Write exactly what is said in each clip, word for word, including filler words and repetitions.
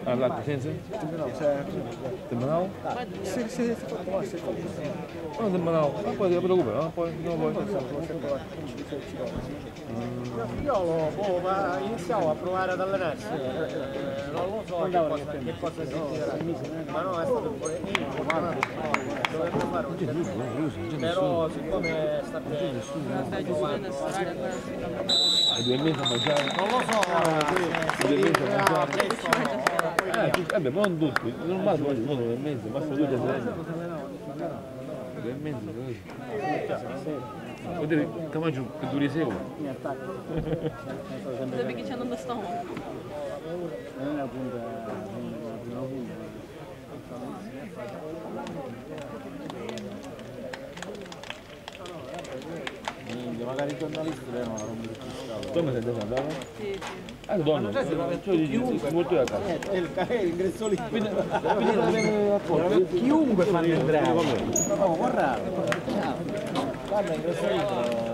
Ah, latte senza? Temperano? Sì, sì, sì, sì. Non temperano, ma poi ti preoccupare, no? Poi non vuoi. Mio figliolo boh, ma iniziamo a provare ad allenarsi, eh, non lo so che cosa, che cosa sentirà, ma no, è stato un po' dovrebbe fare un certo, però siccome sta bene, E due mesi a mangiare? non lo so, Due mesi a mangiare? presto no. Eh, vabbè, ma non tutti, non male poi sono due mesi, basta due o tre. Due mesi, così. Vuol dire che mangio che duri sei ore. Dove che ci hanno andato stomaco? Non è appunto la prima punta. Magari i giornalisti devono rompere il scalo. Tu mi sei andato? Sì, sì. Ah, donna, cioè dici, molto a casa. È l'ingresso lì. Chiunque fa entrare. No, guarda. Guarda l'ingresso lì.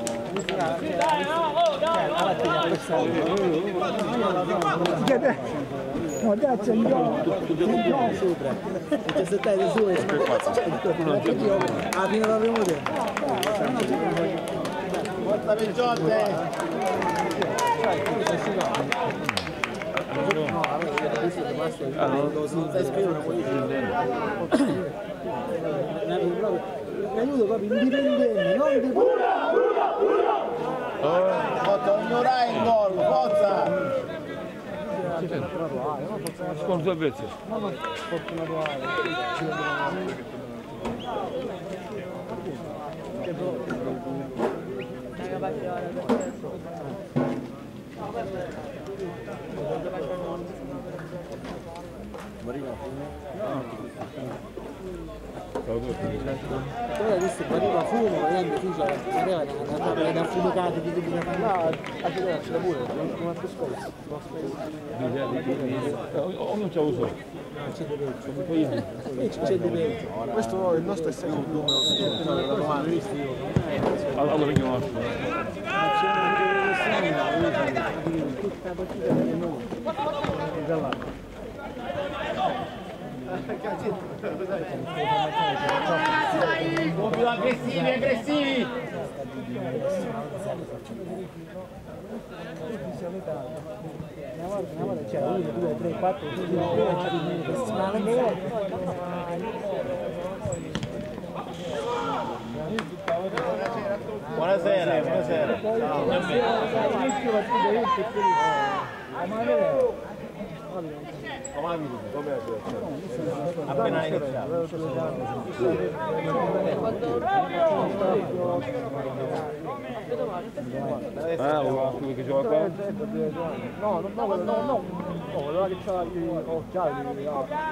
No, dai, c'è il gioco sopra. C'è settato su e ah, fino alla prima Porta per Giorgio! mi aiuto proprio indipendente, non di pura, pura, pura! Forza, ignorare il gol, forza! Sconto a pezzi. No, no, fortunato Ale. Ora questo pareva fumo, vedendo tu c'era una da fumicata di tutti i cafè. No, a giocare c'era pure, un altro spazio. Ognuno c'ha uso. C'è di peggio. Questo il nostro è sempre un numero. Allora vengono nostro. Tutta la partita delle noi. Più aggressivi, aggressivi! Una volta c'era uno, due, tre, quattro, cinque, Buonasera, buonasera. Appena iniziato. Ah, quello che gioca qua? no, no, no, no, no, voleva che c'era il occhiali,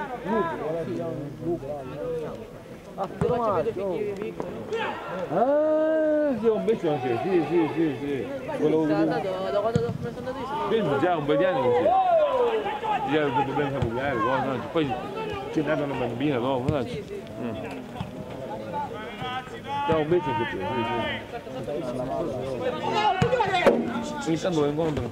ah, però Marco. Ah, sì, un beccio anche, sì, sì, sì, sì. Quello Da quando sono andato io sono quindi già un bel di anni così. Già dobbiamo sapere, no? Poi c'è nata una bambina, no? No? Sì, sì. Mm. Già un beccio anche più, sì, sì. Intanto lo incontro.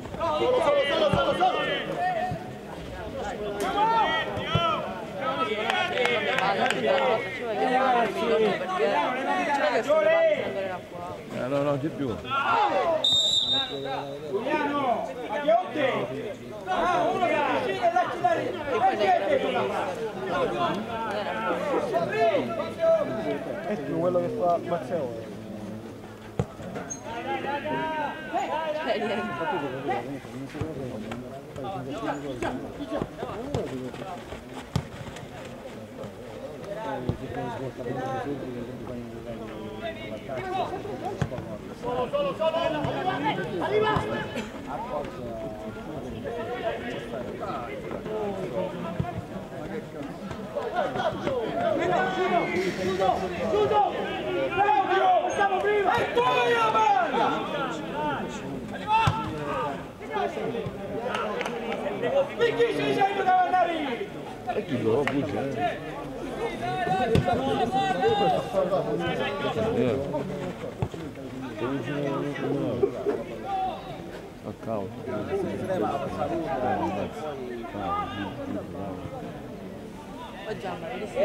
Eh, no, no, c'è più. Giuliano, a Chiotti! Ah, uno che decide e lasci da lì! È più quello che fa Mazzeo. Solo, solo, solo! Arriva! Chiudo! Chiudo! Claudio! Siamo prima! E tu la mano! Perché ci sei tu da andare? E chi lo buccia? A caos. Oggi hanno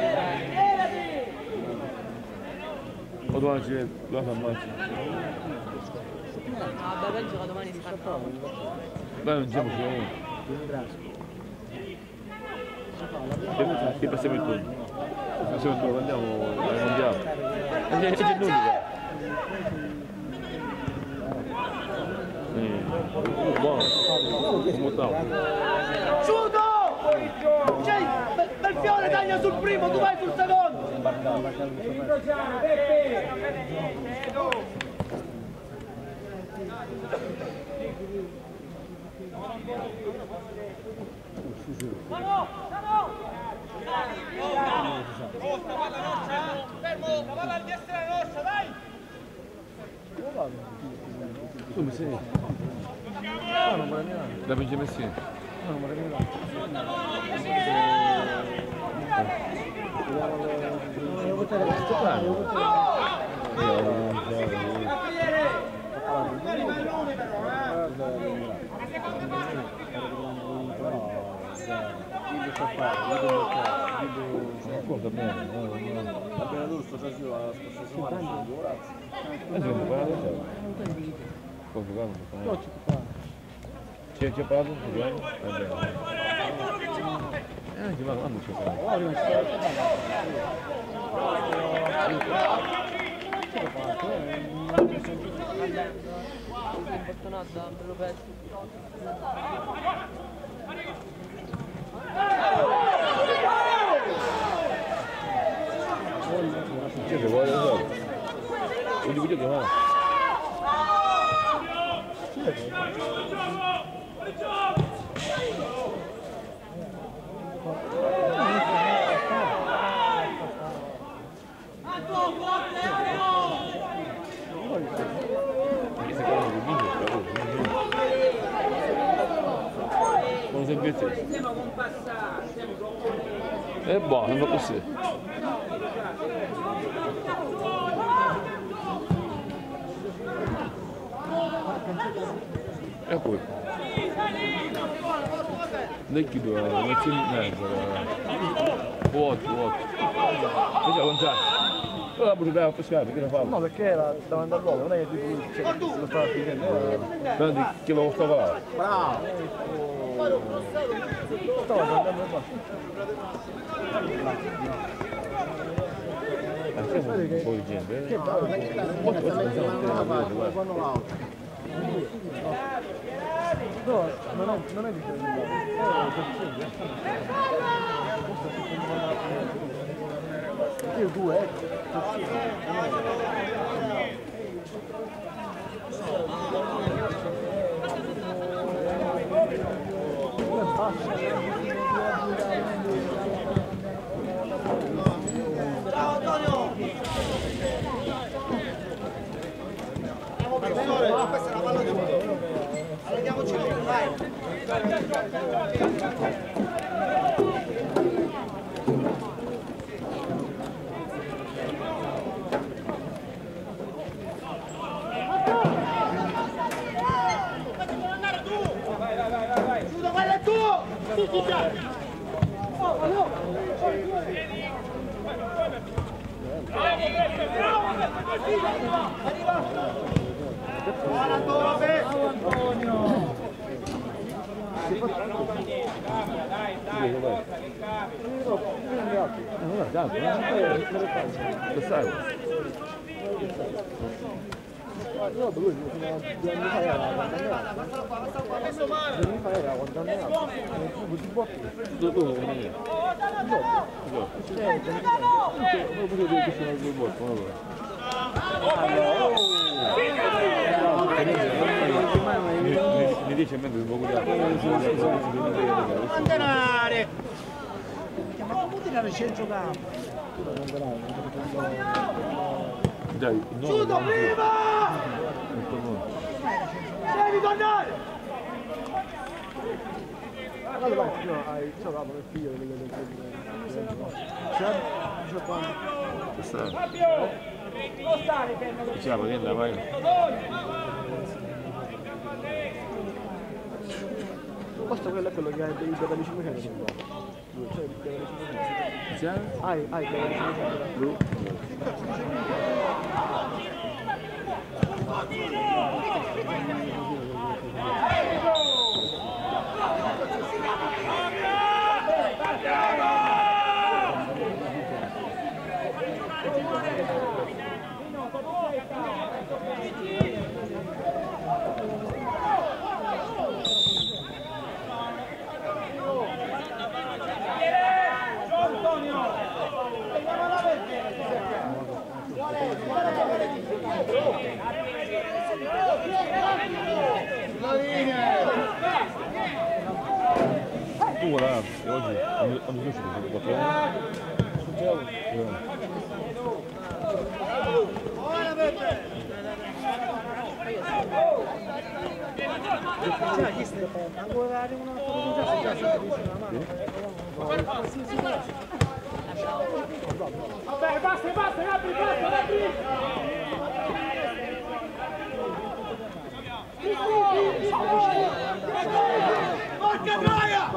O domani ci vede, dove ammazzi? Ah, beh, penso che domani scarpa. Dai, non siamo solo uno. Che passiamo il turno? Passiamo il turno, andiamo al mondiale. E c'è c'è nulla. Buono, come stavo? Ciuto! Cioè, Belfiore taglia sul primo, tu vai sul secondo! Fermo, la palla al destra è nostra, dai! Tu mi sei? No, non vorrei neanche. Da vince Messi? No, non vorrei neanche. Devo votare questo qua, devo Conta bene, Appena giusto, c'è giù la scorsa settimana. e se non parla c'è. Cosa No, ci può fare. C'è c'è parlato un po'? Va bene. Eh, ma quando c'è parlato? Oh, rimane Fortunata, bello pezzo. C'è che vuole lo so. Non ti voglio chiamare. Che si chiama di video, con semplice. È buono, non va così. E poi neki do neću ne znam vuot vuot vedi avanzare ora pure da pescare perché non fa No, perché era davanti all'uomo, non è che tipo lui cioè, se lo stava finendo. prendi che lo sto parlando Bravo! Stavo andando qua. un po' di gente Che bravo, ma che sta quando l'auto. No, non è, non è di che io due, ecco. Bravo Antonio! Andiamo professore, no, questa è una palla di uno. Allarghiamoci loro, vai! Giuda, quello è tuo! Tutti già! Buona Tove! non è tanto lo sai No, lui fino a due anni fa era quando due anni fa era quando andava il di botte dove lo vuoi come potevo dire che sono due botte mi dice a me devo guardare Andare! Ma come tirare centro campo? dai no Giudo, viva! Devi tornare! allora vai, no, hai giocato nel figlio del c'è diciotto anni questa Non stare fermo! diceva che andava io Questo quello è quello che ha dei delle cinquecento. Cioè, delle cinquecento. Sì? Hai, hai delle cinquecento. Lui? Tu guarda, oggi hanno smesso di Vabbè, basta, basta, apri, basta, apri! Porca troia!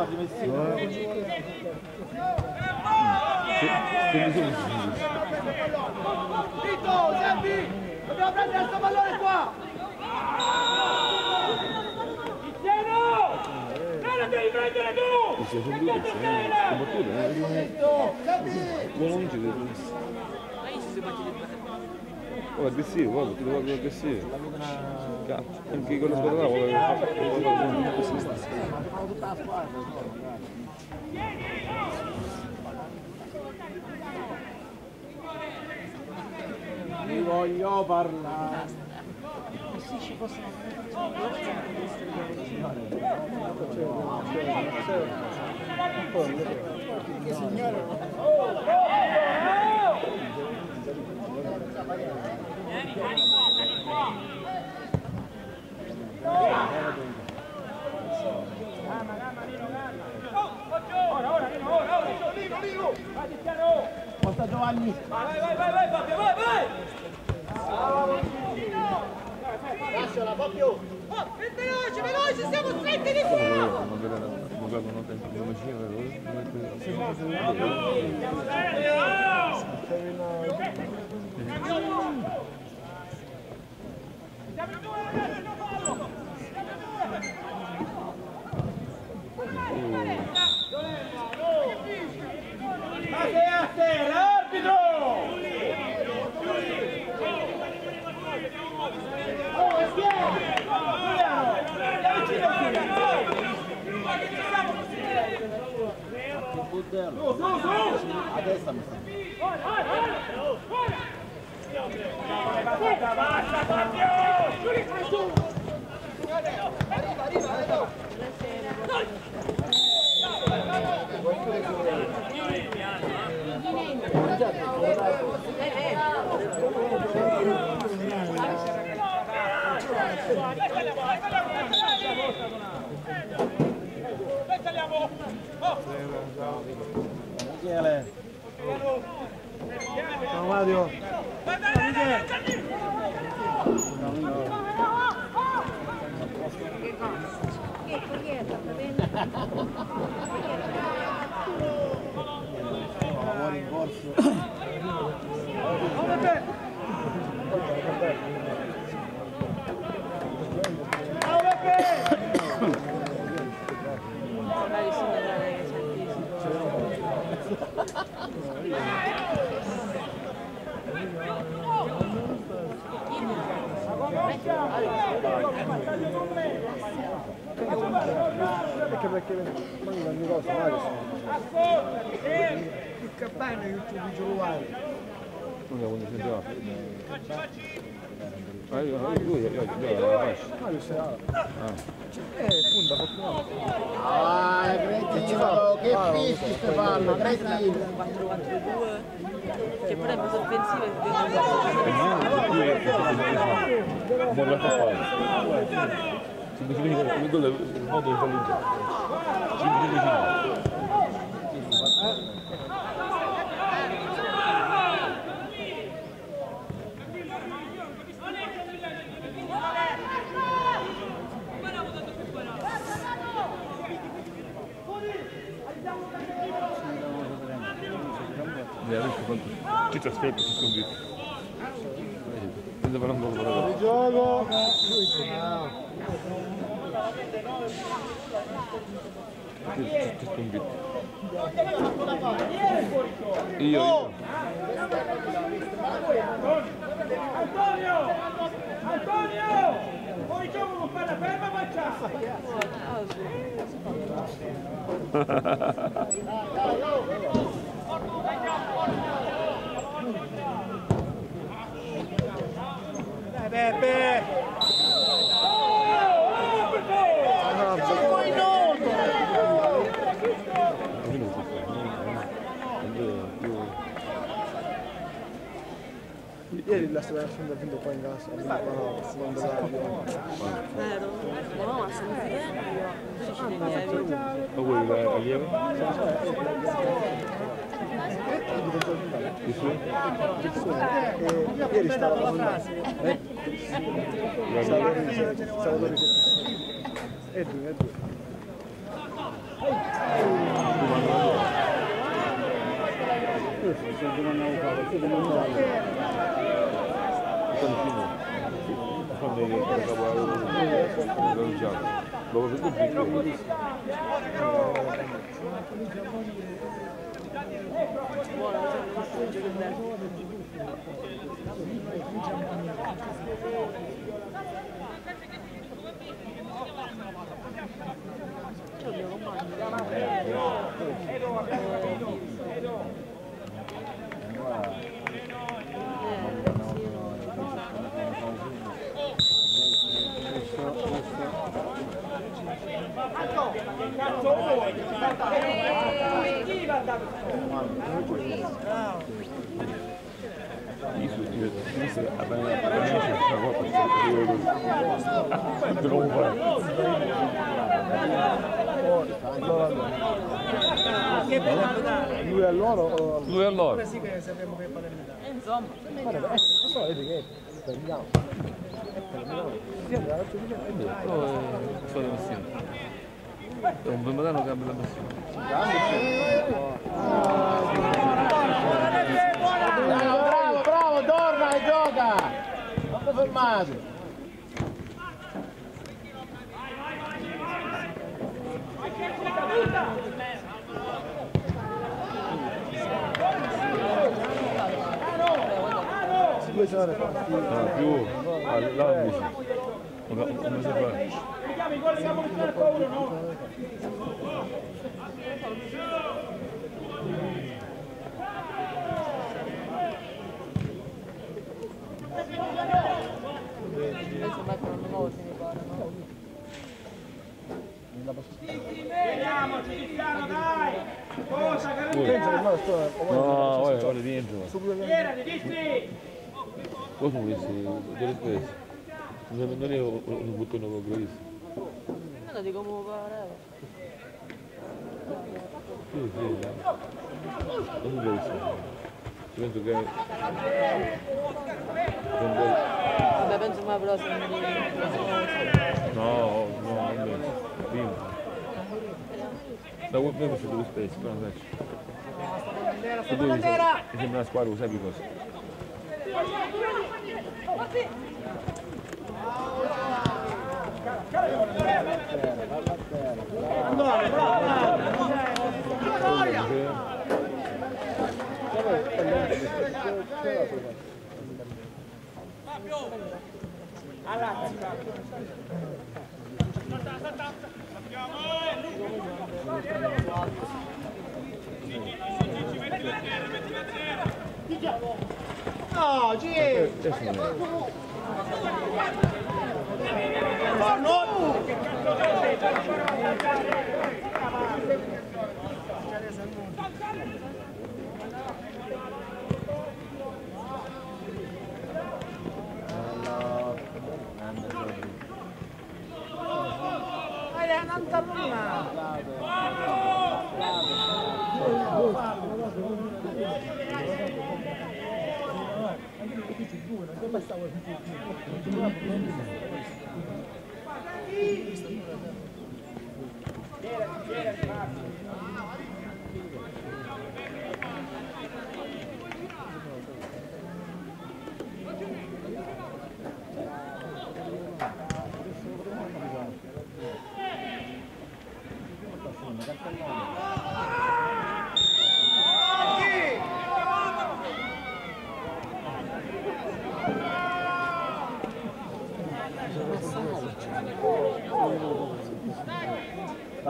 Vito, senti! Dobbiamo prendere questo pallone qua! Tiziano! Non devi prendere tu! Si sono due, non ci deve. Oh, aggressivo, guarda, ti devo aggressivo. Cazzo, anche quello squadra là vuole Mi voglio parlare. Ora, ora, Lino, ora, ora, Lino, Lino! Vai, Tiziano! Porta Giovanni. Vai, vai, vai, vai, Fabio, vai, vai! Lasciala, Fabio! Oh, è veloce, veloce, siamo stretti di qua! non vedono tempo di A terra, arbitro! Oh, è Giuliano! Dai vicino Su, su, su! A destra mi sta. Basta, basta, Fabio! Arriva, arriva, arriva! Michele. Ciao Mario. Lavori in corso. Perché perché manca ogni cosa, il cappano è tutto di giovane. Non è quando sentiva. Ah, io lui io io la faccio. Mario sei Eh, punta fortunato. Ah, cretino, che fischi Stefano, cretino. quattro quattro due che però è molto offensiva e Non la fa fare. Si mi dice come gol il modo di farlo in gioco. Si mi dice adesso quanto ci trasferto su sconfitto. Senza fare un gol. Gioco! Ci sconfitto. Io, io. Antonio! Antonio! Fuori gioco con palla ferma faccia! Dai Peppe! Ieri la stava facendo il video qua in casa, non Vero? No, ma sono figli. Ma vuoi la lieve? Di su? Ieri stava facendo Salvatore Edwin, Edwin. Quando io giocavo a gioco, dopo tutto piccolo. Lui a loro o Lui a loro? sì che sappiamo che parla Eh, insomma. guarda, eh, non so, vedi che terminiamo. Sono insieme. È un bambino cambia la missione. Bravo, bravo, torna e gioca! Non ti fermate! Due sono No, più all'ambito. Come si fa? Chiami quello che abbiamo visto nel pauro, no? Adesso mettono un nuovo se mi pare, no? Vediamoci, Cristiano, dai! Cosa, penso che Carolina? loro sto No, guarda, guarda dentro. Tirati, dici! Cosa volessi? Delle spese? Non è un bottone proprio questo. Me lo dico come pareva. Sì, sì. Non mi penso. Penso che... Vabbè, penso mai però se mi No, no, non penso. Prima. Da quel momento due spese, però non faccio. Mi sembra una squadra, sai che cosa? No, G!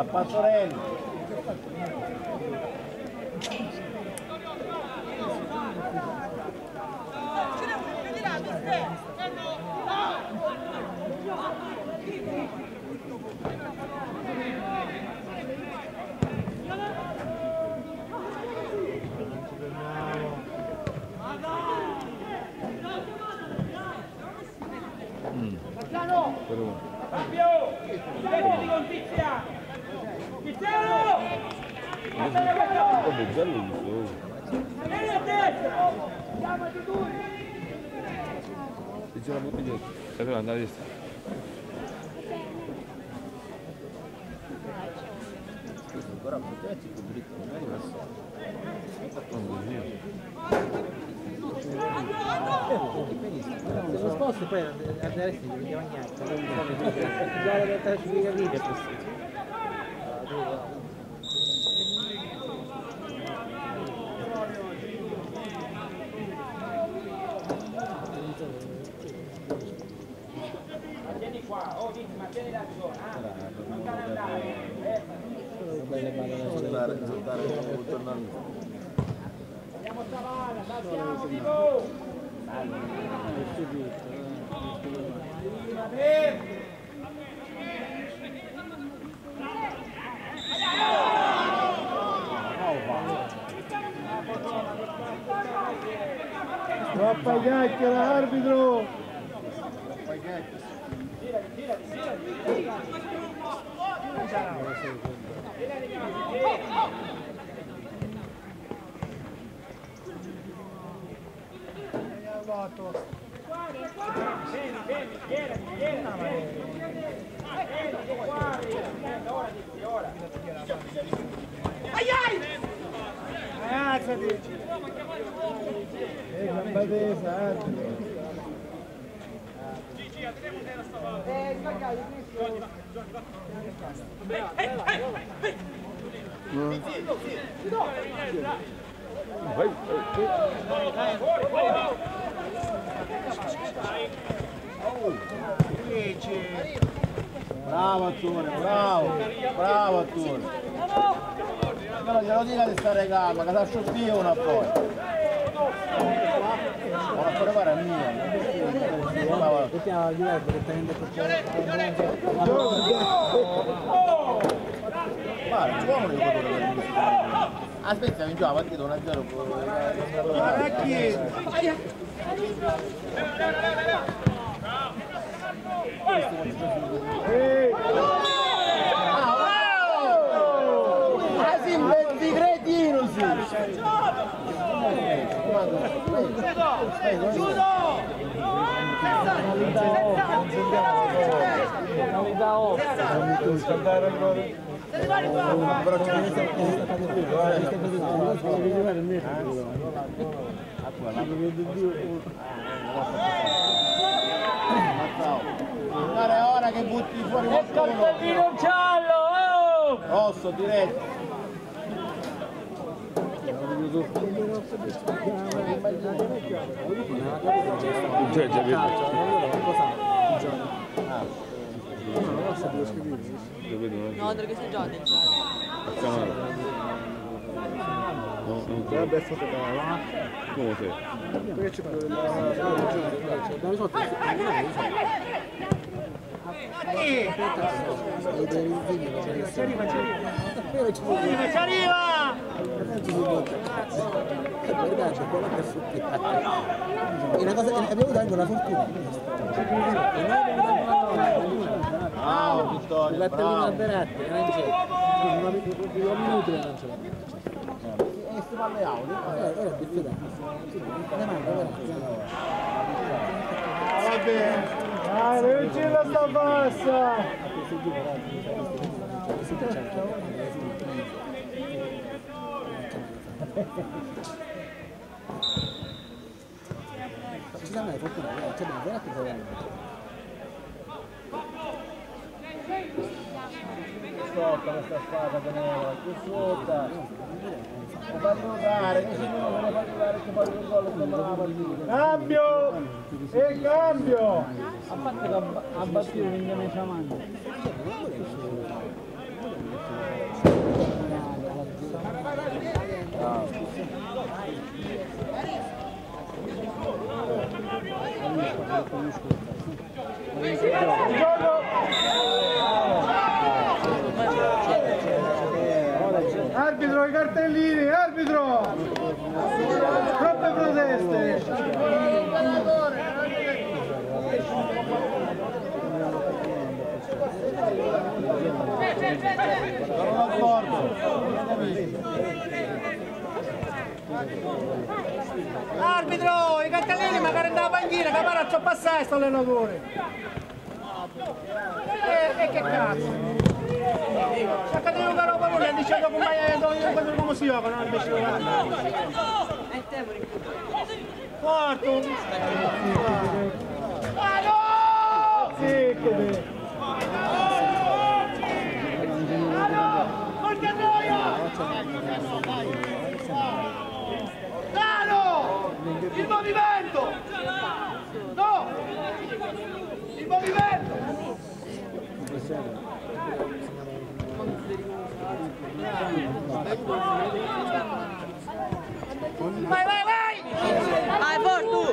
Pastorelli. Fabio! Mettiti con Tiziano! Tiziano! Come bello questo. Vieni a destra! E c'è la bottiglia. Allora andare a destra. Ancora protetti più dritto, non è diverso. Se lo sposto poi andresti di chiamagnata, già in realtà ci devi capire questo. Tieni qua, oh Dick, ma tieni la zona, non sta andare, eh? Andiamo Savana, passiamo vivo! Troppa chiacchiera, arbitro! Alzati! Eh, gamba tesa, arbitro! Eh, sbagliato, Vai. Bravo Attore, bravo, bravo Attore. Però glielo dica di stare calma, che lascio via una poi. Ma la fare è mia. Possiamo aiutare direttamente perché... Guarda, ci vuole un aspetta, mi gioca, partito uno a zero. Así cretino, sì. È ora che butti fuori qualcuno. cartellino giallo! Rosso, diretto. Già, già vedo. No, perché sei già del giallo. A Camaro. No, non Dovrebbe essere stata come sei? perché ci parlo della risolto ci arriva, ci arriva! Ci arriva! Guardate, quella per è una cosa, abbiamo avuto anche una fortuna. Bravo, Vittorio, La tellina a bravo. Beratti, non c'è. Due minuti non c'è. E stiamo alle aule. Ora è diffidente. Ne manca, Va bene. Dai, non ci la sta bassa. Ci siamo mai fortuna, c'è da Beratti Sotto questa spada che ne più sotto. Lo fa giocare, che se no lo fa giocare che poi il gol sembra la partita. Cambio! E cambio! a parte che ha battuto l'indiane Ciamando. cartellini, arbitro! Troppe proteste! Sono d'accordo! Arbitro, i cartellini magari andava a panchina, che pare a passare sto allenatore. E, e che cazzo? Cerca di giocare roba pure, dice dopo mai come si gioca, non invece di giocare. Porto! Ah no! Sì, che bene! Ah no! Porta noia! Dano! Il movimento! No! Il movimento! Vai, vai, vai! Vai, Porto!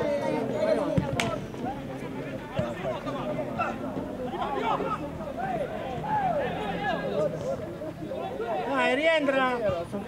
Dai, rientra!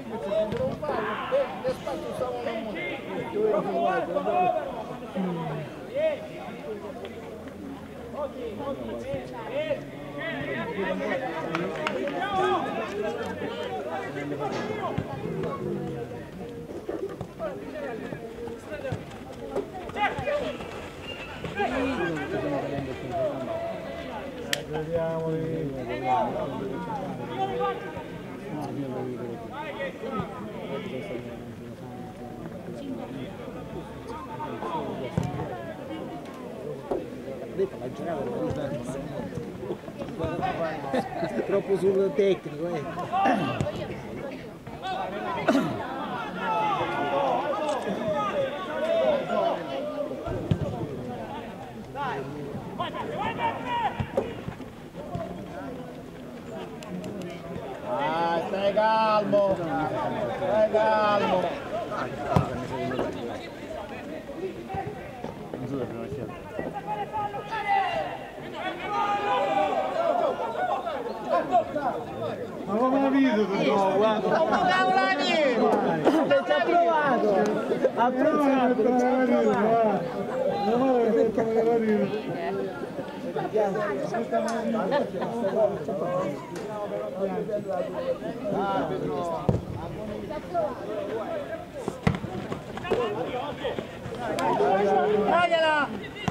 Troppo sul tecnico, eh. Ah, stai calmo! Stai calmo! Ma come la vedo però, guarda! Ma cavolo la vedo! Ci ha provato! Ha provato! Non è detto come la vedo! Tagliala!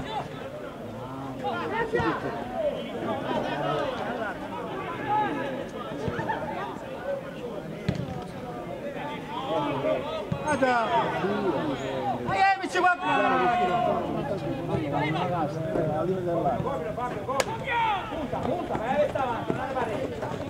Guarda! Ai, amici qua! Punta, punta, vai avanti, vai avanti.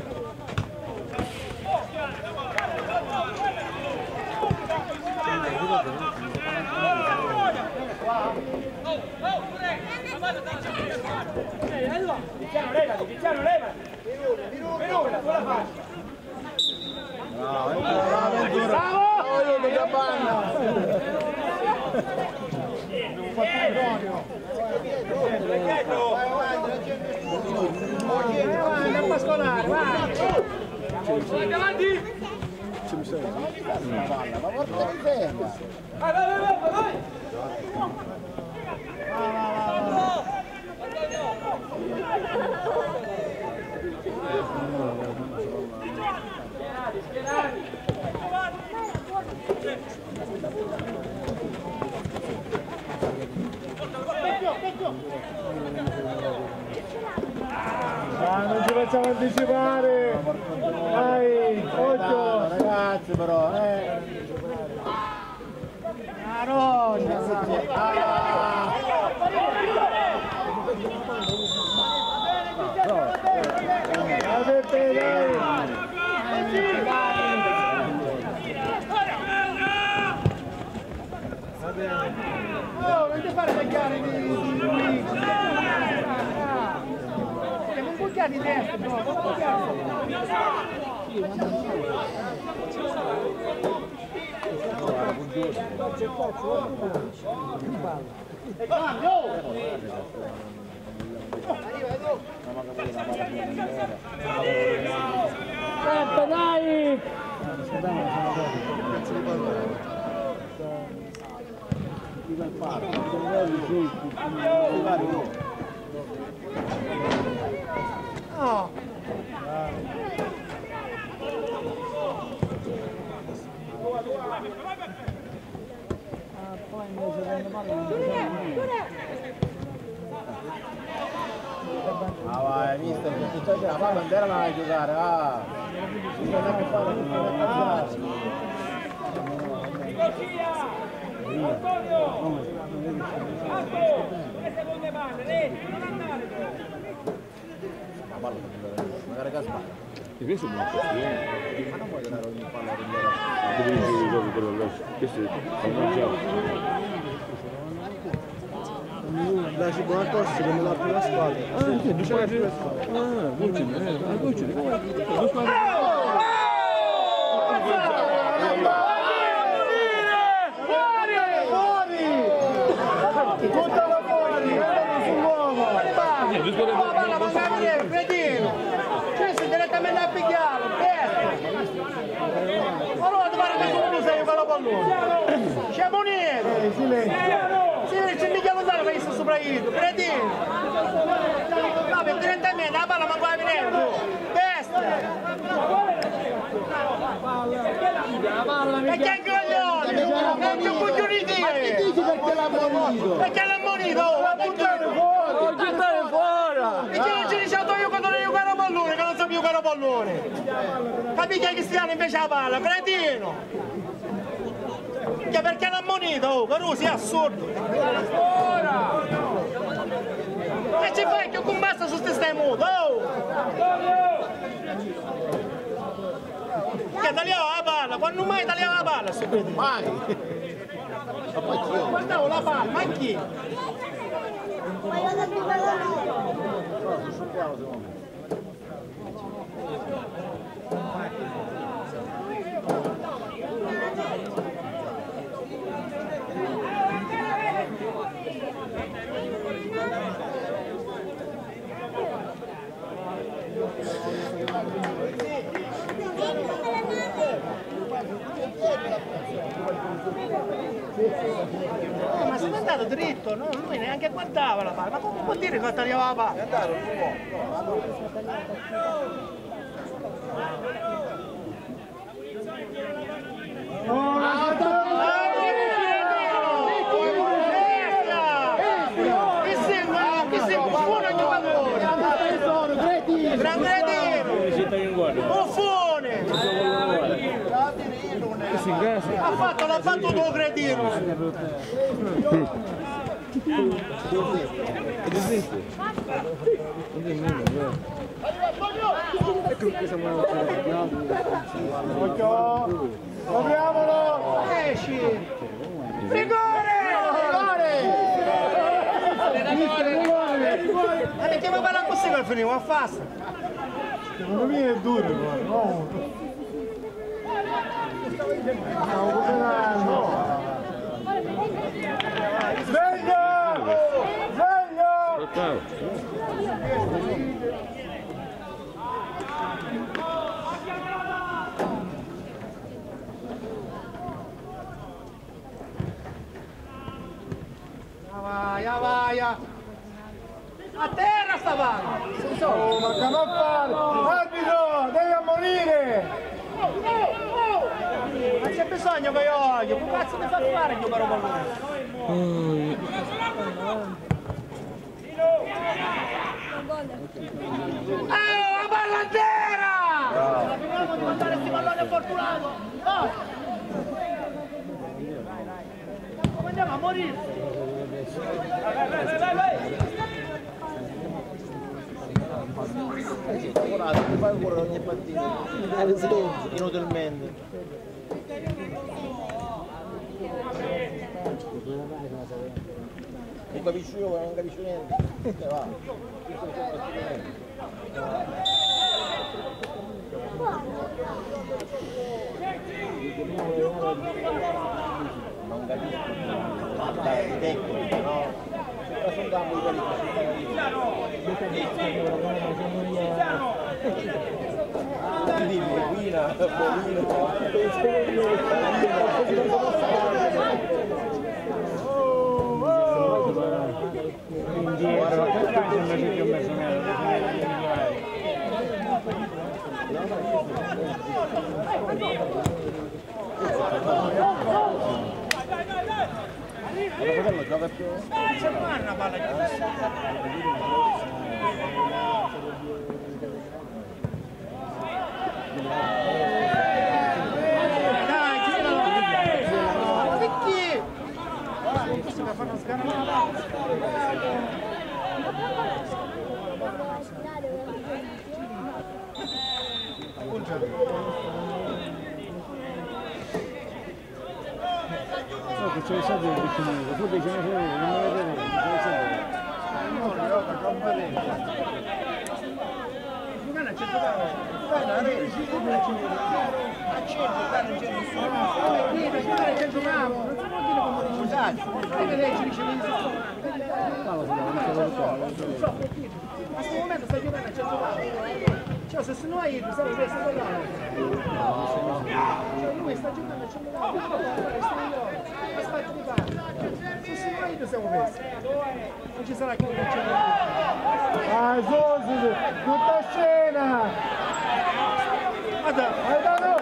Tiziano, levati, Tiziano, levati! Verona, tu la fai! Bravo! Io che capanna! Non fa Antonio! Vai a pascolare, vai! Davanti! Ci mi sei? Ma porta di ferma! Vai, vai, vai, vai! Vai, Ah, non ci facciamo anticipare! Dai, occhio! ragazzi però, eh! Ah, no! Ah! Avete, dai! Oh, non ti fare tagliare di... Non bucchiare di destra, no, non Dai! No! Poi invece prende palla non Ah vai, mister, tutta la palla non era mai a giocare, va! Bisogna anche fare la palla magari che sbaglia. E questo è un po' Ma non puoi dare ogni palla a prendere. dove giochi giochi quello là. Questo è un gioco. Dai, ci buona corsa come la prima squadra. Ah, sì, due squadre. Ah, Gucci, eh, ah, Gucci, come? Due squadre. Buttalo fuori, guardalo sull'uomo! Eh, due squadre. La palla magari è cretino! Cioè, direttamente a picchiarlo, destra! Allora ti pare che tu sei con la pallone! Siamo neri! Silenzio! Silenzio, mica lontano che sta sopra io, cretino! No, per direttamente, la palla ma vai venendo! Destra! E che coglione! E che coglione di perché l'ha ammonito? Perché l'ha ammonito? La buttare fuori! La buttare fuori! E che non ci diciamo io quando non giocare a pallone, che non sapevo giocare a pallone! Capite che Cristiano invece la palla, cretino! Che perché l'ha ammonito? Oh, Carusi, è assurdo! E ci fai che con basta su ste stai muto, oh! Che tagliava la palla, quando mai tagliava la palla? Mai! Guardavo la palla, ma chi? No, ma sono andato dritto, no? Lui neanche guardava la palla, ma come può dire che tagliava la palla? È andato ha fatto la battuta un cretino! Ed esiste? Non è meno, vero? Ecco che siamo Occhio! Proviamolo! Esci! Rigore! Rigore! Ma perché mi parla così per finire? Ma fassa! Secondo me è duro, no? Stiamo cucinando! Sveglio! Sveglio! Ciao. Vai, vai! A terra sta palla! Oh, ma che non fare? Arbitro, devi ammonire! Ma c'è bisogno che io voglio, che cazzo mi fa fare io caro pallone? Oh, la palla intera! Sappiamo di mandare questi palloni fortunato! Oh! Come andiamo a morire? Vai, vai, vai, vai! Ora ti fai correre ogni partita, inutilmente. Non capisci io, non capisci niente. E va. Non capisco. Dai, tecnico, no? Sono da muy C'è stato il vicino, tu dici non cioè se no io stavo questo là lui sta giocando a cellulare aspetta di fare se no io siamo questi non ci sarà chi non c'è ah Zosi tutta scena guarda guarda no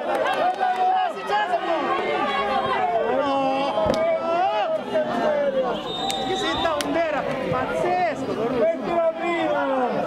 che si dà un vera pazzesco mettilo prima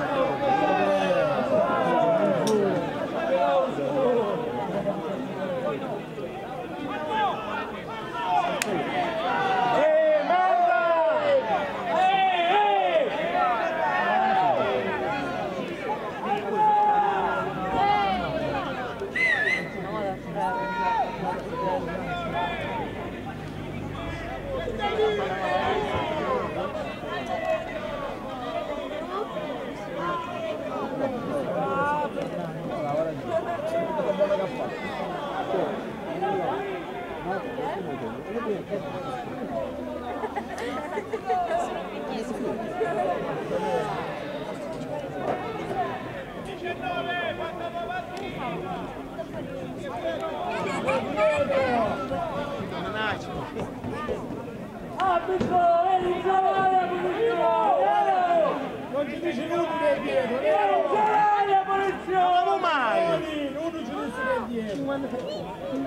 non ci dice nulla dietro, non lo mai! Uno ci dice dietro.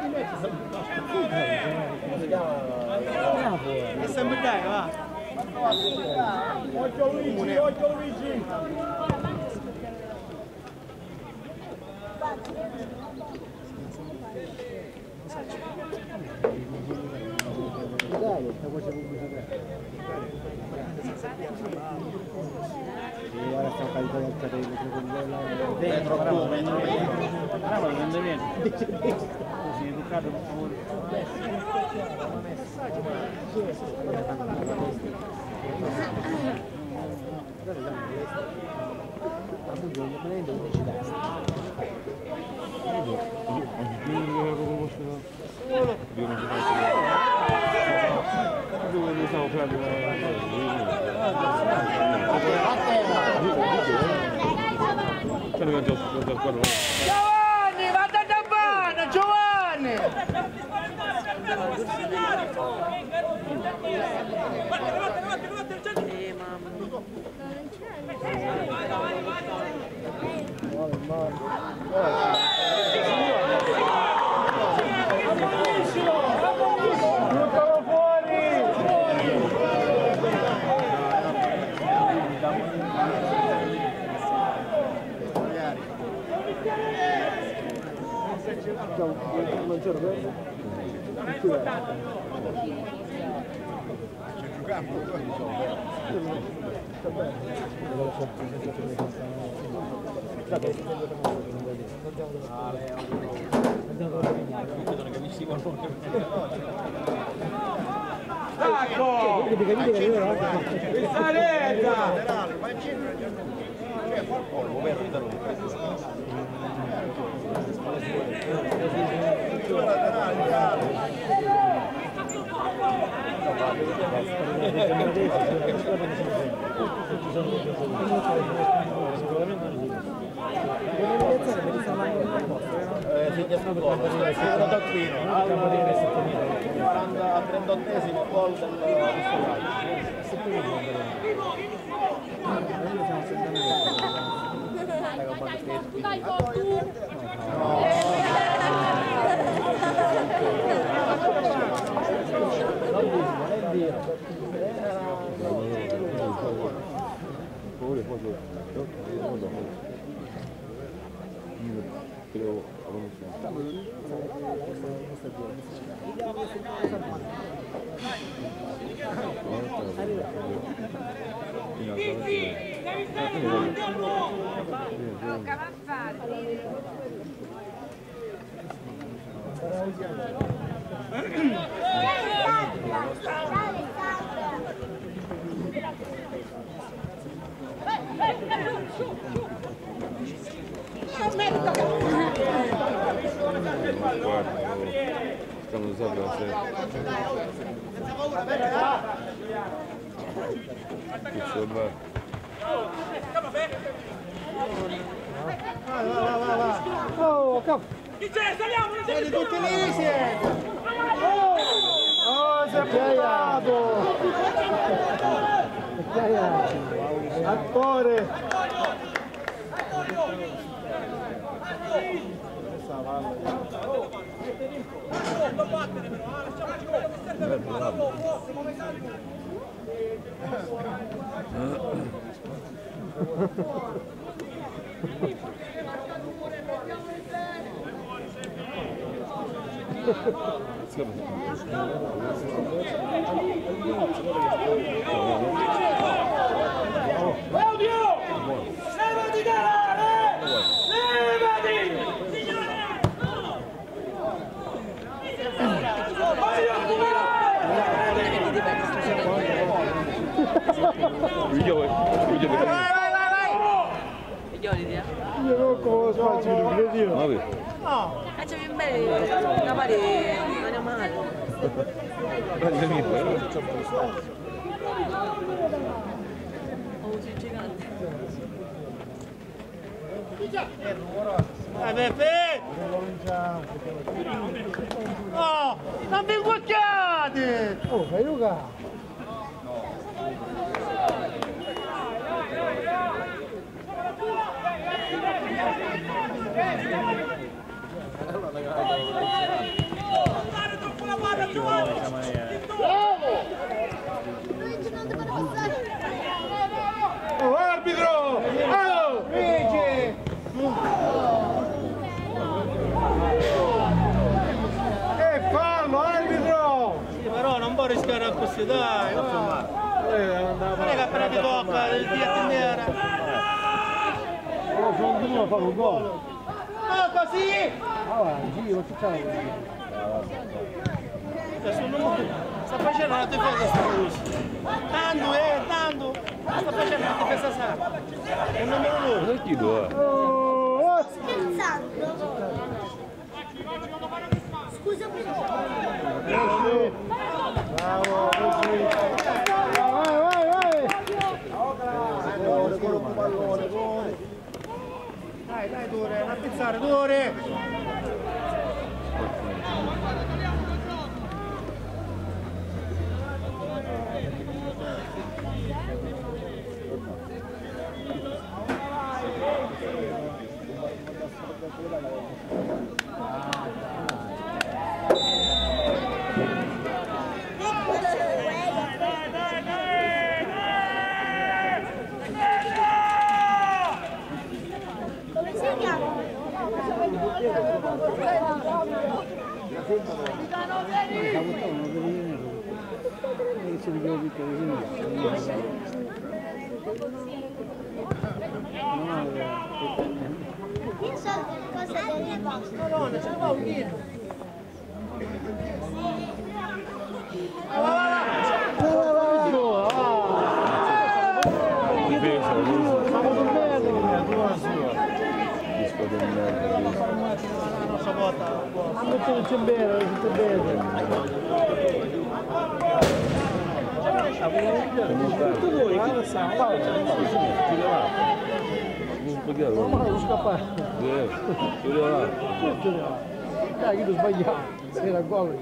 è sempre dai va Occhio Luigi, occhio Luigi! dai, sta voce pubblicità. Ora stiamo caricando il carrello, dentro come, bravo, non deve niente. Così, educato, per favore. Giovanni, vada da bana, Giovanni! Eh, mamma. Buttalo fuori! Non c'è roba? Sacco! Saletta! Sicuramente Eh, segna sul gol, scrivono Tocchino, al trentottesimo gol del Dai, Fortu! Creo stanno usando la serie. Che c'è va? Va, va, va, va, va. Oh, cap. Chi c'è? Saliamo! Siete tutti lì, siete! Oh, oh, si è buttato! Attore! Claudio! Levati dall'area! Levati! Video, video Vai, vai, vai, vai! Video l'idea. Io non conosco spazio, non vedo. Vabbè. No! Facciami un bel capare, non è male. Oh, sei gigante. Vai, Pepe! Oh! Non vi guardate! Oh, fai Luca! Oh, arbitro! Oh! Luigi! E fallo, arbitro! Sì, però non può rischiare a così, dai! Non è che appena ti tocca, il dia a nera! Oh, sono due a fare un gol! No, così! Ah, giro, che c'hai? Adesso non sta facendo una difesa strus. Tanto, eh, tanto! Sta facendo una difesa sana. È il numero uno. Cosa chiedo? Oh, Scherzando? Scusa, bravo, così! Vai, vai, vai! Pallone, con pallone, con. Dai, dai, Dore, non pizzare, Dore! come si chiama? Io so cosa deriva. Madonna, c'è qua un chilo. Siamo sul bello! Disco del merda. Non so cosa. Non c'è bello, non c'è bello! Comunque, Tu vuoi? Ah, lo sa, guarda! comunque sbagliato. Ma non scappare. Eh, quello là. Dai, che tu sbagliato. Era gol.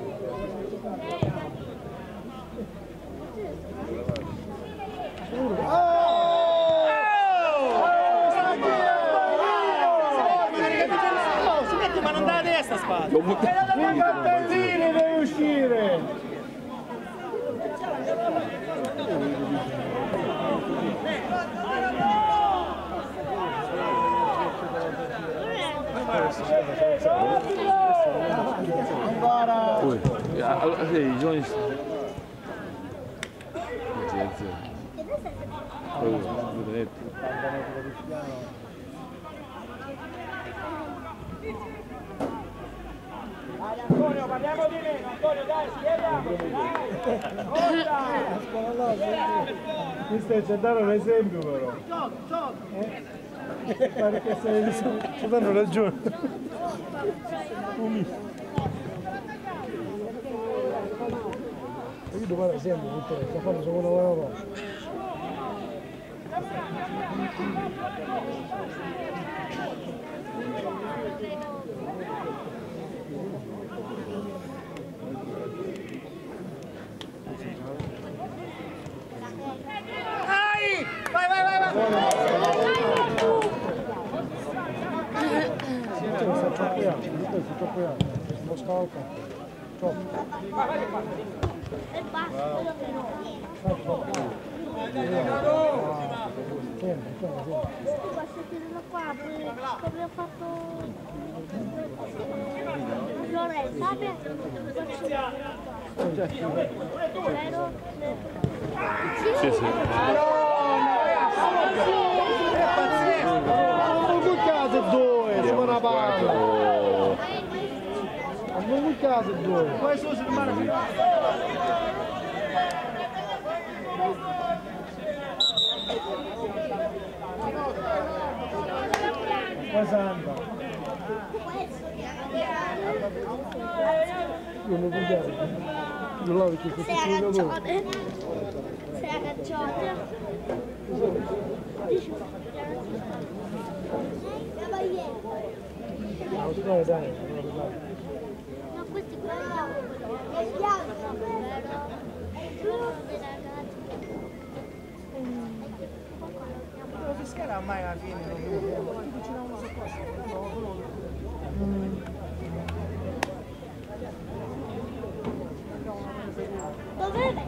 Si mette ma non dà la testa Spada. L'ho buttato. Il cartellino deve uscire! Ancora! Poi, allora, sì, i giovani... Pazienza. Poi, vedo netto. Antonio, parliamo di meno, Antonio, dai, spieghiamo! Questo è c'è dare un esempio però. Eh? Pare che sei ci danno ragione. Io devo fare sempre tutto, sto facendo solo una lavoro. Vai, vai, vai, vai! Sì, sta troppo, sta troppo, non scalca. Troppo. E basta, quello che no. Sempre, sempre, sempre. Basta chiuderlo qua, come ho fatto Lorenzo, sape? Vero? Sì, sì. Non bucate due, siamo una palla. Non bucate due. Poi su, si rimane. Pasando. Non lo bucate. Non lo avete fatto. Sei arancione. Sei arancione. Dici No, dai. no, questi qua è bianco, vero? Dei ragazzi. Non si schiera mai alla fine. Dove vai?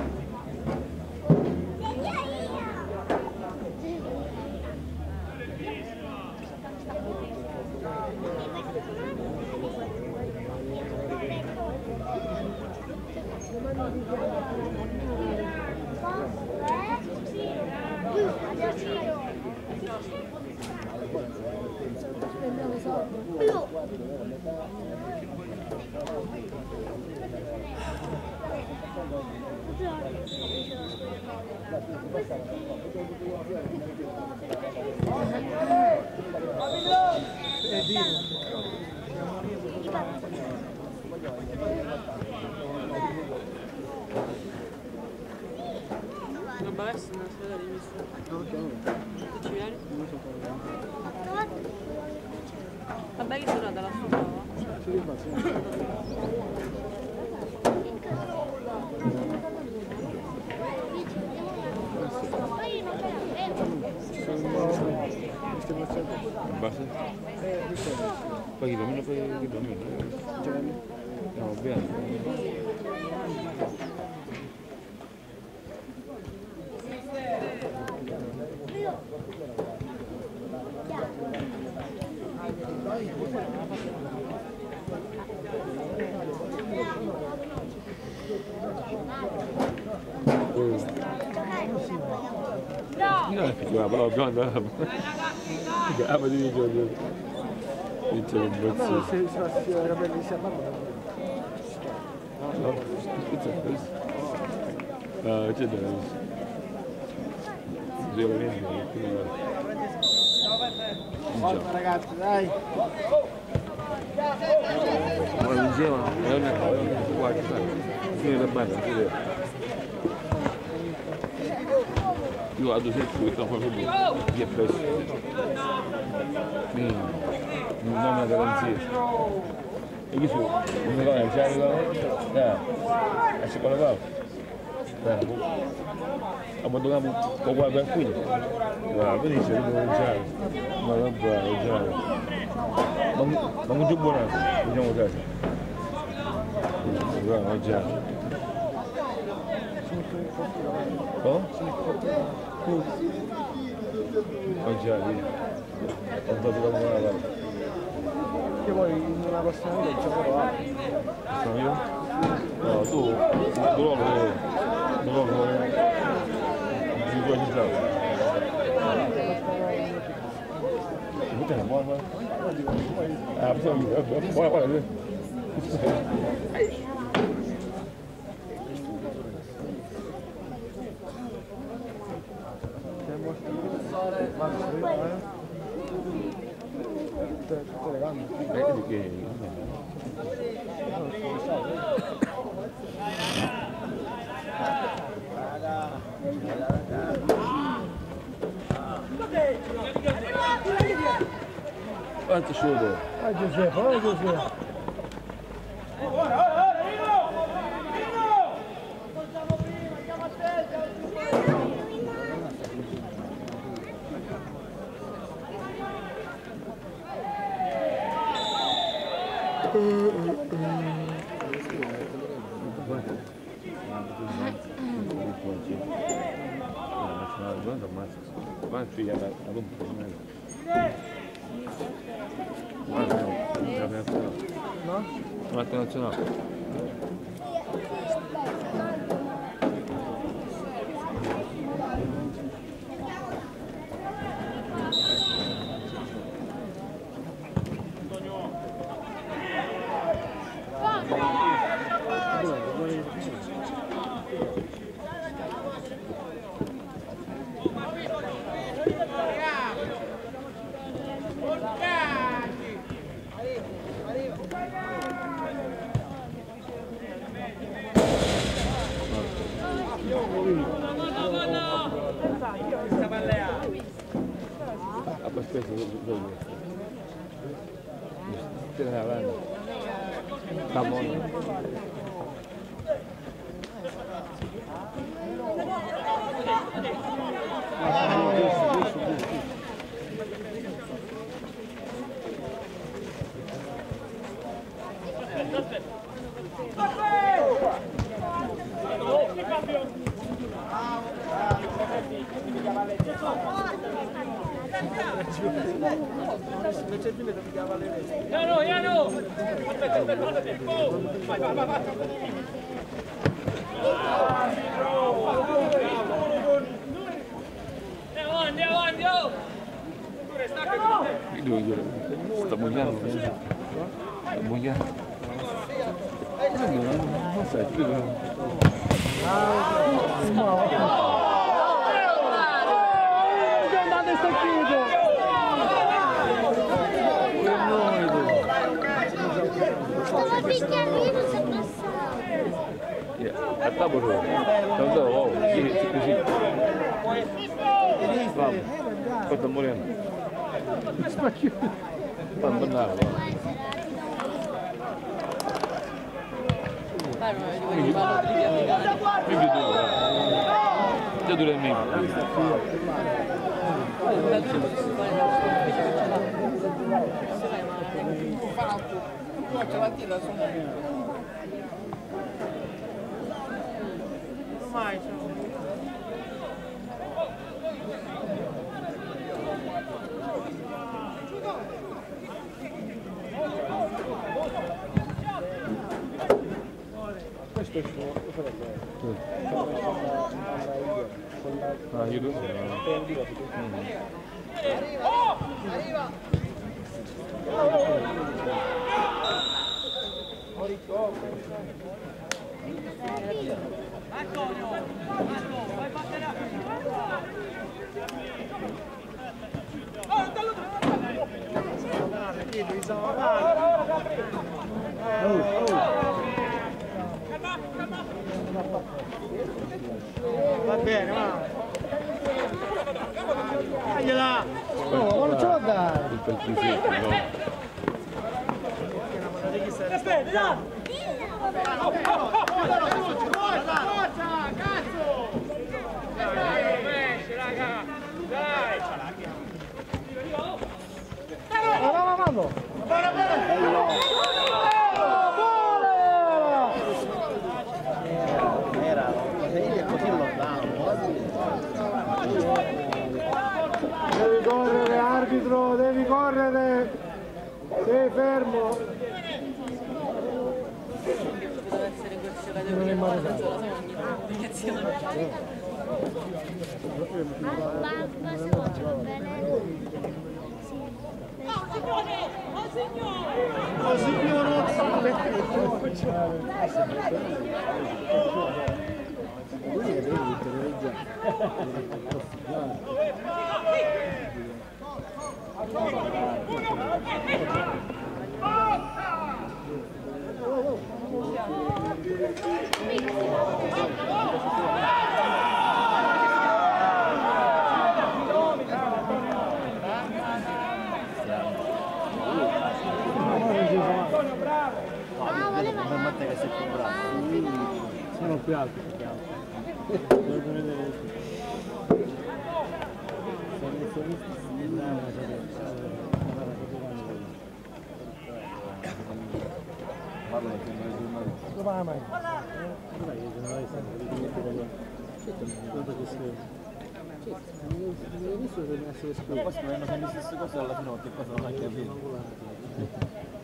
Non va essere una strada di misto. Tu ci vieni? Vabbè che sono andata lassù, no? Basta? Poi chi bambino poi che bambino? No, bene. No, la parola bionda. Ah, ma devi giocare. Vince il No, se si era bellissima. No, scusa, questo. Ah, c'è da Forza ragazzi, dai. Ma insieme è una cosa, guarda, fine la banda, Io a due setti che troppo proprio via presso. Quindi non ho una garanzia. E chi su? Non so, c'è arrivato? Eh, e si collegava. Eh, abbandoniamo un po' qua tranquillo. Guarda, vedi se non c'è. Ma non bravo, già. Ma non più buono, diciamo così. Guarda, già. Oh? Oh già, lì. Ho dato da buona parte. Che poi in una prossima vita giocherò a... Sono io? No, tu, tu lo vuoi, tu lo vuoi, ti vuoi ci stare. Putain, moi, moi. Ah, putain, voilà, voilà. Tutte le gambe. Vedi che... Quanto sciuto? Ah Giuseppe, oh Giuseppe. Ma figlia la rompo, no? No, nazionale. Aspetta, vedo. Stai avanti. Sta buono. Jano, Jano! Aspetta, aspetta, aspetta! Vai, vai, vai, vai! Andiamo avanti, avanti, oh! Sta bugliando, sta bugliando. Non sai, più Stava picchiando, si è passato. a tavolo, tanto oh, sì, così. Vamos, sta morendo. Vamos, andare, va. Quindi, quindi dove? Già dura il mio. Ormai Questo è il suo, questo è il Ah, io devo Oh, oh. Va bene, va. Dagliela! Oh, non ce l'ho dare! Tutto il pisetto, no? Aspetta, dai! Era così lontano. Devi correre, arbitro, devi correre! Sei fermo! Deve essere quel giocatore che fa la sola ogni comunicazione. Oh signore! Sono più alto. Poi se non fanno le stesse cose alla fine che cosa non ha capito.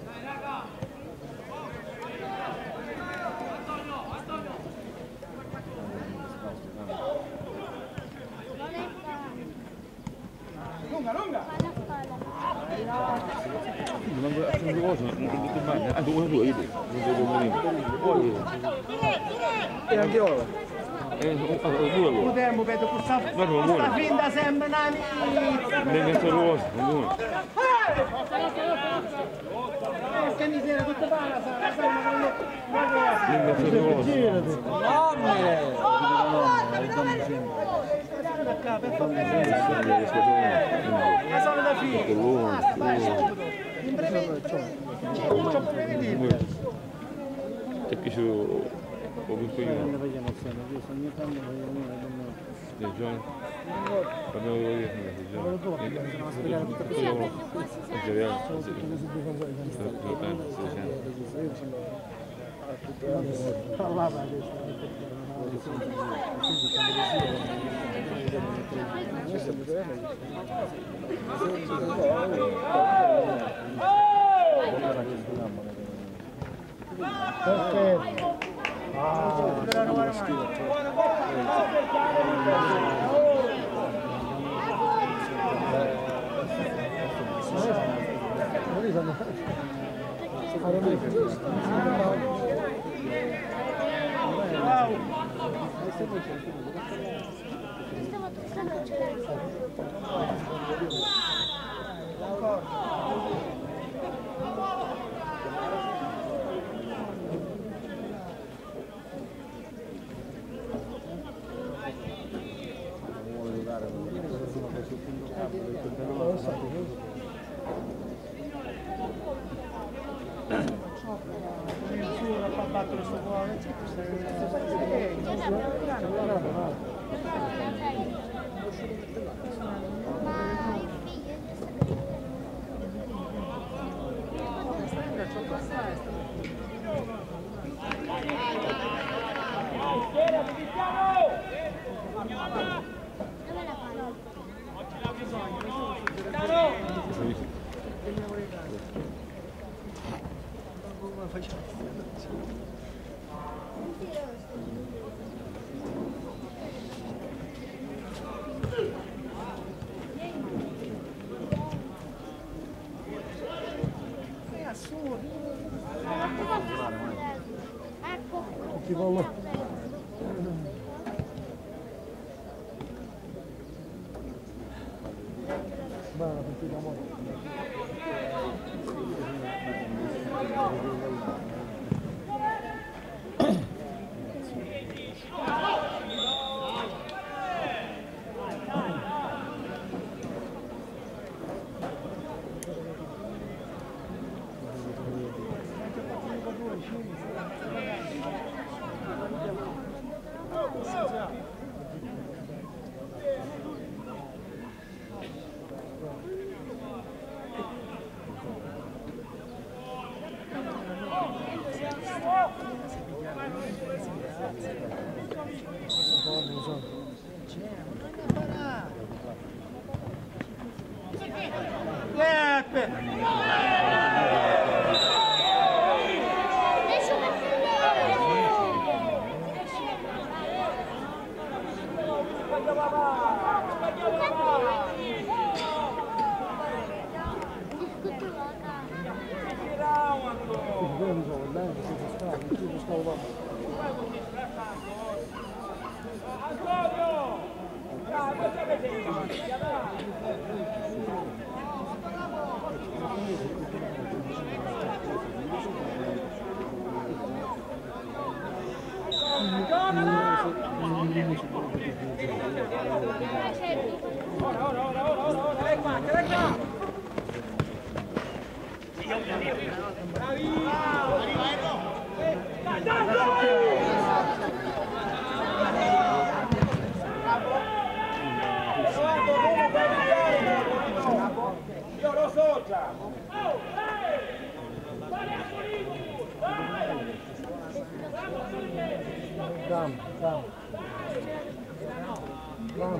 Non faccio cosa, non detto mai, anche una tua idea, non devo venire. Poi E anche ora? eh due loro. Potremmo vedo questa buono. finta sempre nani. Ne metto rosa, buono. Che miseria, tutta palla, sarà sempre Ne metto rosa. Ma sono da figli. Perché c'ho ho vinto io. Non vediamo sempre, io sono ogni tanto Eh, John. Quando lo vedo, Perfetto! Stavo toccando il cielo. Nessuno fa battere il suo cuore. Ram, ram. Ram.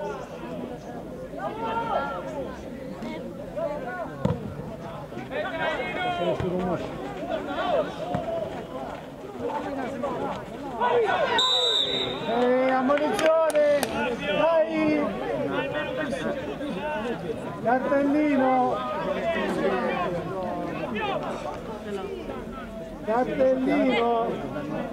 Sono sul rumore. Eh, ammonizione! Dai! Cartellino! Cartellino!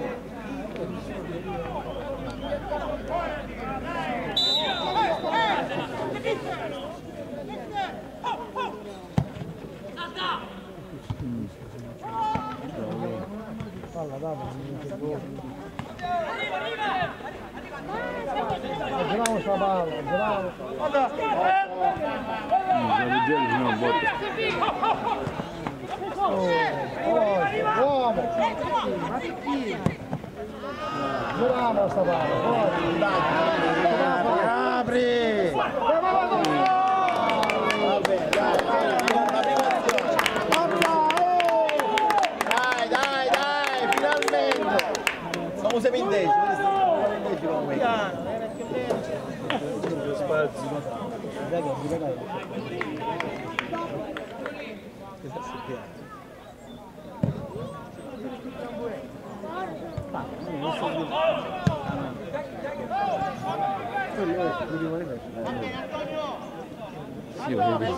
Palla, dai, giriamo sta palla, giriamo. Uomo! Giriamo sta palla, fuori! Dai, apri! Vabbè, dai, dai, dai, finalmente! Siamo semindeci, spazio. Sì, lo vedo.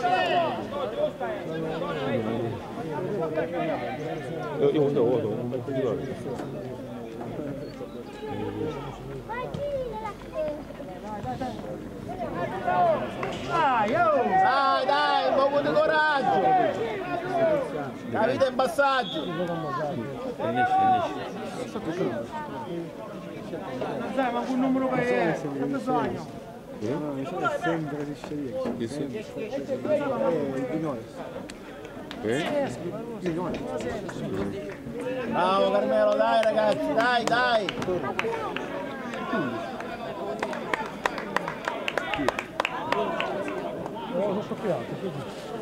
Io io questo lo voto, un bel particolare. Dai, oh! Dai, dai, un po' di coraggio! La vita in passaggio! Finisce, finisce. Sai, ma un numero che non bisogna! No, mi sono sempre di scegliere. Che sì? Eh, di noi. Eh? Di noi. Bravo Carmelo, dai ragazzi, dai, dai! Oh, sono soffiato, così.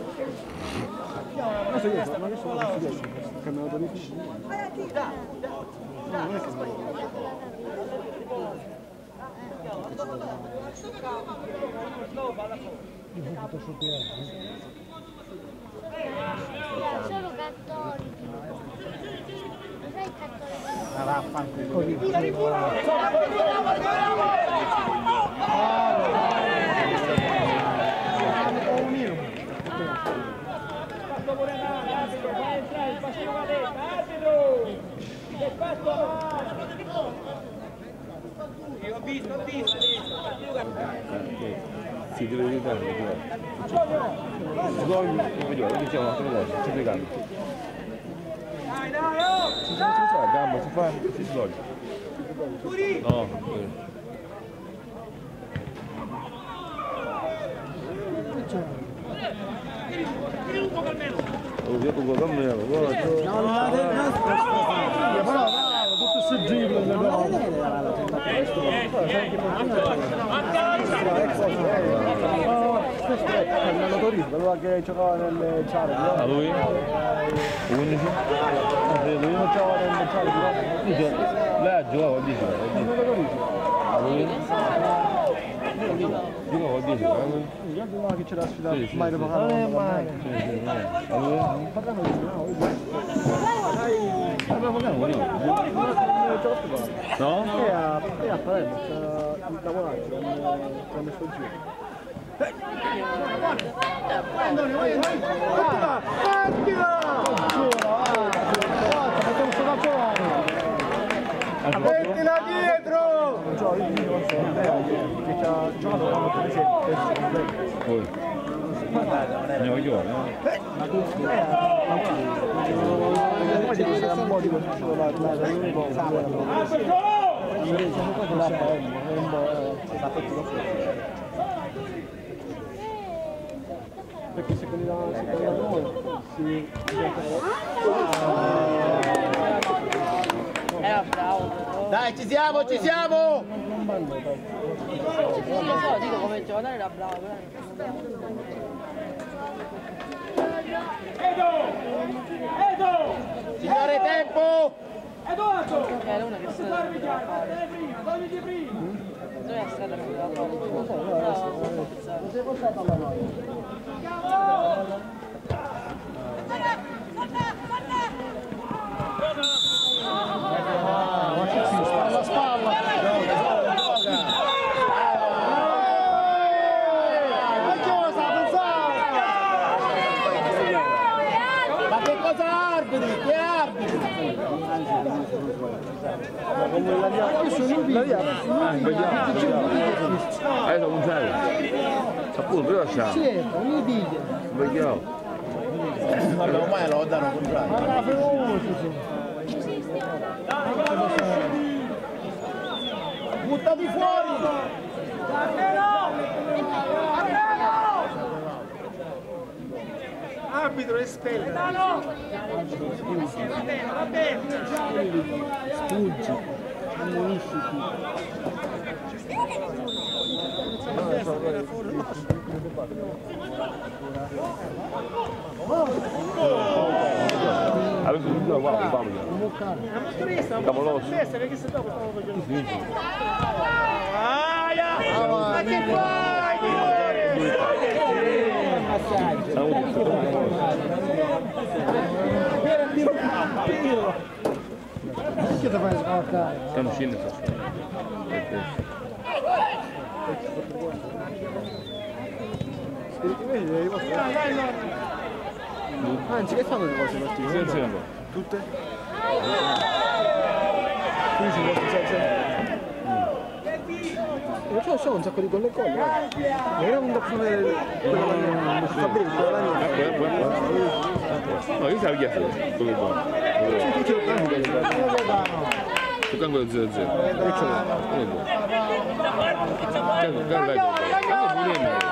Ma se io, ma che sono soffiato? Ho cambiato di fici. No, non è che io ho fatto soffiato. Solo cattolico. Non sei cattolico. Ah, vaffanculo! Ho visto, ho visto, Si deve evitare, vediamo, diciamo un'altra cosa, ci spiegando. dai, dai, oh! Si fa la gamba, si fa, si svolge. No, oh, io con Carmelo, guarda. No, no, no, però bravo, tutto il giro questo è il motorista, quello che giocava nelle Ciare. A lui? undici? Lui non giocava nelle Ciare. Lei ha giocato a dieci. A lui? Giocavo a dieci, a lui? Io non che c'era la sfida, Sì, sì, mai sì. lo pagano. Non è mai. Sì, sì, no. A lui? Non parliamo di no, Ma parliamo di no? e a, e a Palermo c'è il lavoraggio, ci ha messo giù. Andone, vai, vai! Attila! Attila! Facciamo sto calcione! Mettila dietro! Non so, io dico non so, che ci ha giocato quando per esempio. Poi? Ne io, no? Ma tu, eh, come si dice, un po' di conosciuto la l'unico perché se quelli da noi si Era bravo. Dai, ci siamo, ci siamo! Non lo so, dico come giocatore era bravo, però. Signore, tempo! Edoardo! Era una che si Fare fare prima, togliti prima! Dove è stata quella? Non sei portato alla noia. Spalla spalla! Ma che cosa pensare? Ma che cosa arbitri? Che arbitri? Io sono un video. Adesso non sai. Appunto, io lasciamo. Sì, io dico. Vediamo. Vabbè, ormai lo danno contrario. Ma la feroce, sì. Buttati fuori! Arbitro espelle. Spuggi, ammonisciti. Adesso non guarda, vamos. La motorista, Siamo lossi. perché se dopo stavo facendo. Aia! Ma che fai? Che ti fai scavalcare? Stanno uscendo. Anzi, che fanno le cose partite? Senza un po'. Tutte? Quindi si può pensare. Io c'ho un sacco di colle e colle. Non era un doppone del Fabrizio, quella mia. No, io sapevo chi è stato. Dove buono. Tutti i campi che Tocca quello zero zero. Quello buono. Guarda, guarda. Guarda,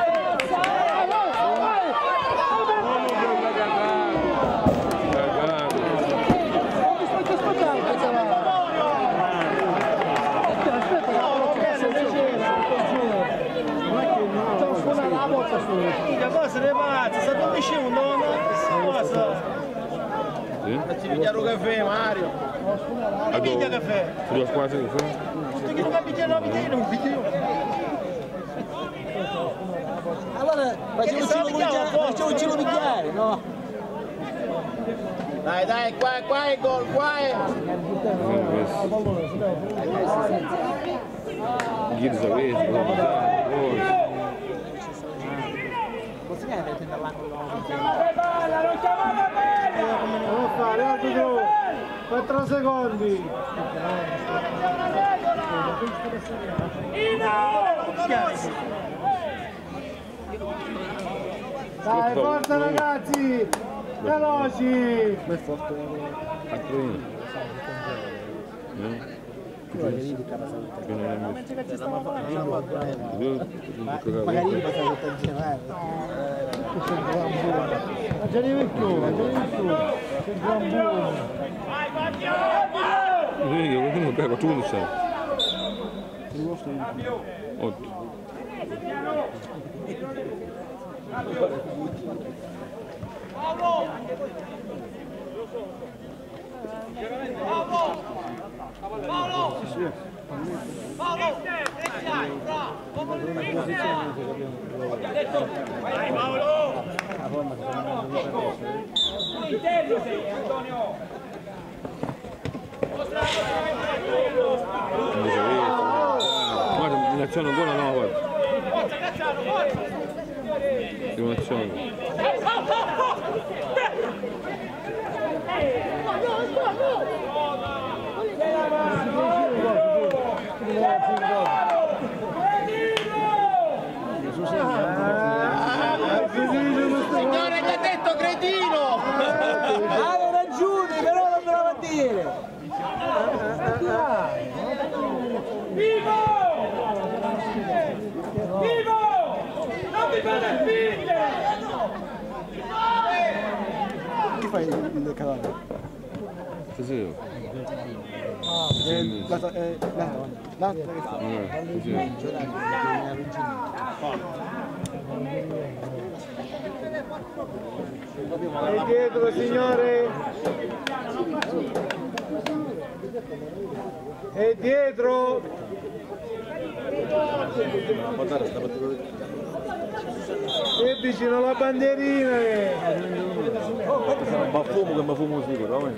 Che cosa ne pazza? Sta tu vicino, non cosa? Ci pigliare un caffè, Mario. Che piglia caffè? Sulla squadra di caffè? Tu che non mi piglia la bicchiere, non piglio. allora facciamo un giro bicchiere, no? Dai, dai, qua, qua è gol, qua è. Ghirza questo. Così che avete dall'angolo? Balla, non chiamata bene! Come fare, arbitro? quattro secondi. Dai, forza ragazzi! Veloci! Ma è forte. Attrino. No? Magari gli passa tutto insieme, ma già di vecchio, ma già di vecchio, c'è il gran buono. Vedi, qualcuno pega, tu non sai. Otto. Paolo! Paolo! Vai Paolo! Interno sei, Antonio! Guarda, un'azione ancora no, guarda. Un'azione. Signore, gli ha detto cretino! Hai ragione, però non me lo va a dire! Vivo! Vivo! Non mi fate spingere! Che fai il cavallo? Stasera. Eh, la, eh, la, la, che fa? Eh, così. È dietro, signore! E dietro! E vicino alla bandierina! Ma fumo che mi fumo sicuro, Non